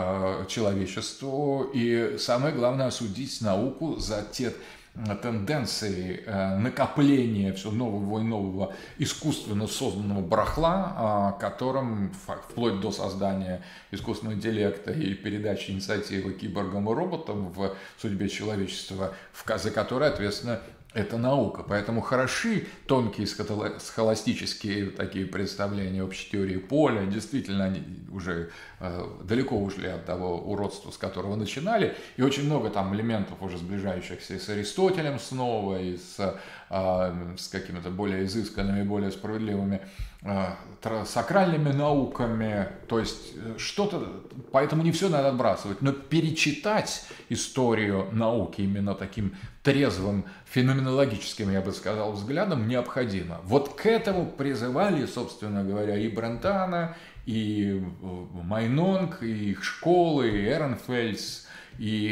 человечеству, и самое главное осудить науку за те тенденции накопления все нового и нового искусственно созданного барахла, которым вплоть до создания искусственного интеллекта и передачи инициативы киборгам и роботам в судьбе человечества, за которой ответственна эта наука. Поэтому хороши тонкие схоластические такие представления общей теории поля. Действительно, они уже э, далеко ушли от того уродства, с которого начинали. И очень много там элементов, уже сближающихся и с Аристотелем снова, и с, э, с какими-то более изысканными, более справедливыми э, сакральными науками. То есть что-то... Поэтому не все надо отбрасывать. Но перечитать историю науки именно таким трезвым, феноменологическим, я бы сказал, взглядом необходимо. Вот к этому призывали, собственно говоря, и Брентано, и Майнонг, и их школы, и Эренфельс, и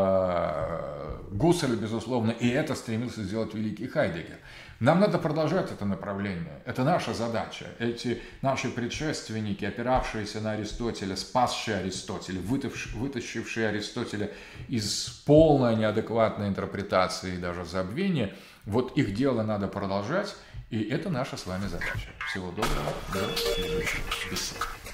э, Гуссель, безусловно, и это стремился сделать великий Хайдеггер. Нам надо продолжать это направление. Это наша задача. Эти наши предшественники, опиравшиеся на Аристотеля, спасшие Аристотеля, вытащившие Аристотеля из полной неадекватной интерпретации и даже забвения, вот их дело надо продолжать, и это наша с вами задача. Всего доброго, до следующих бесед.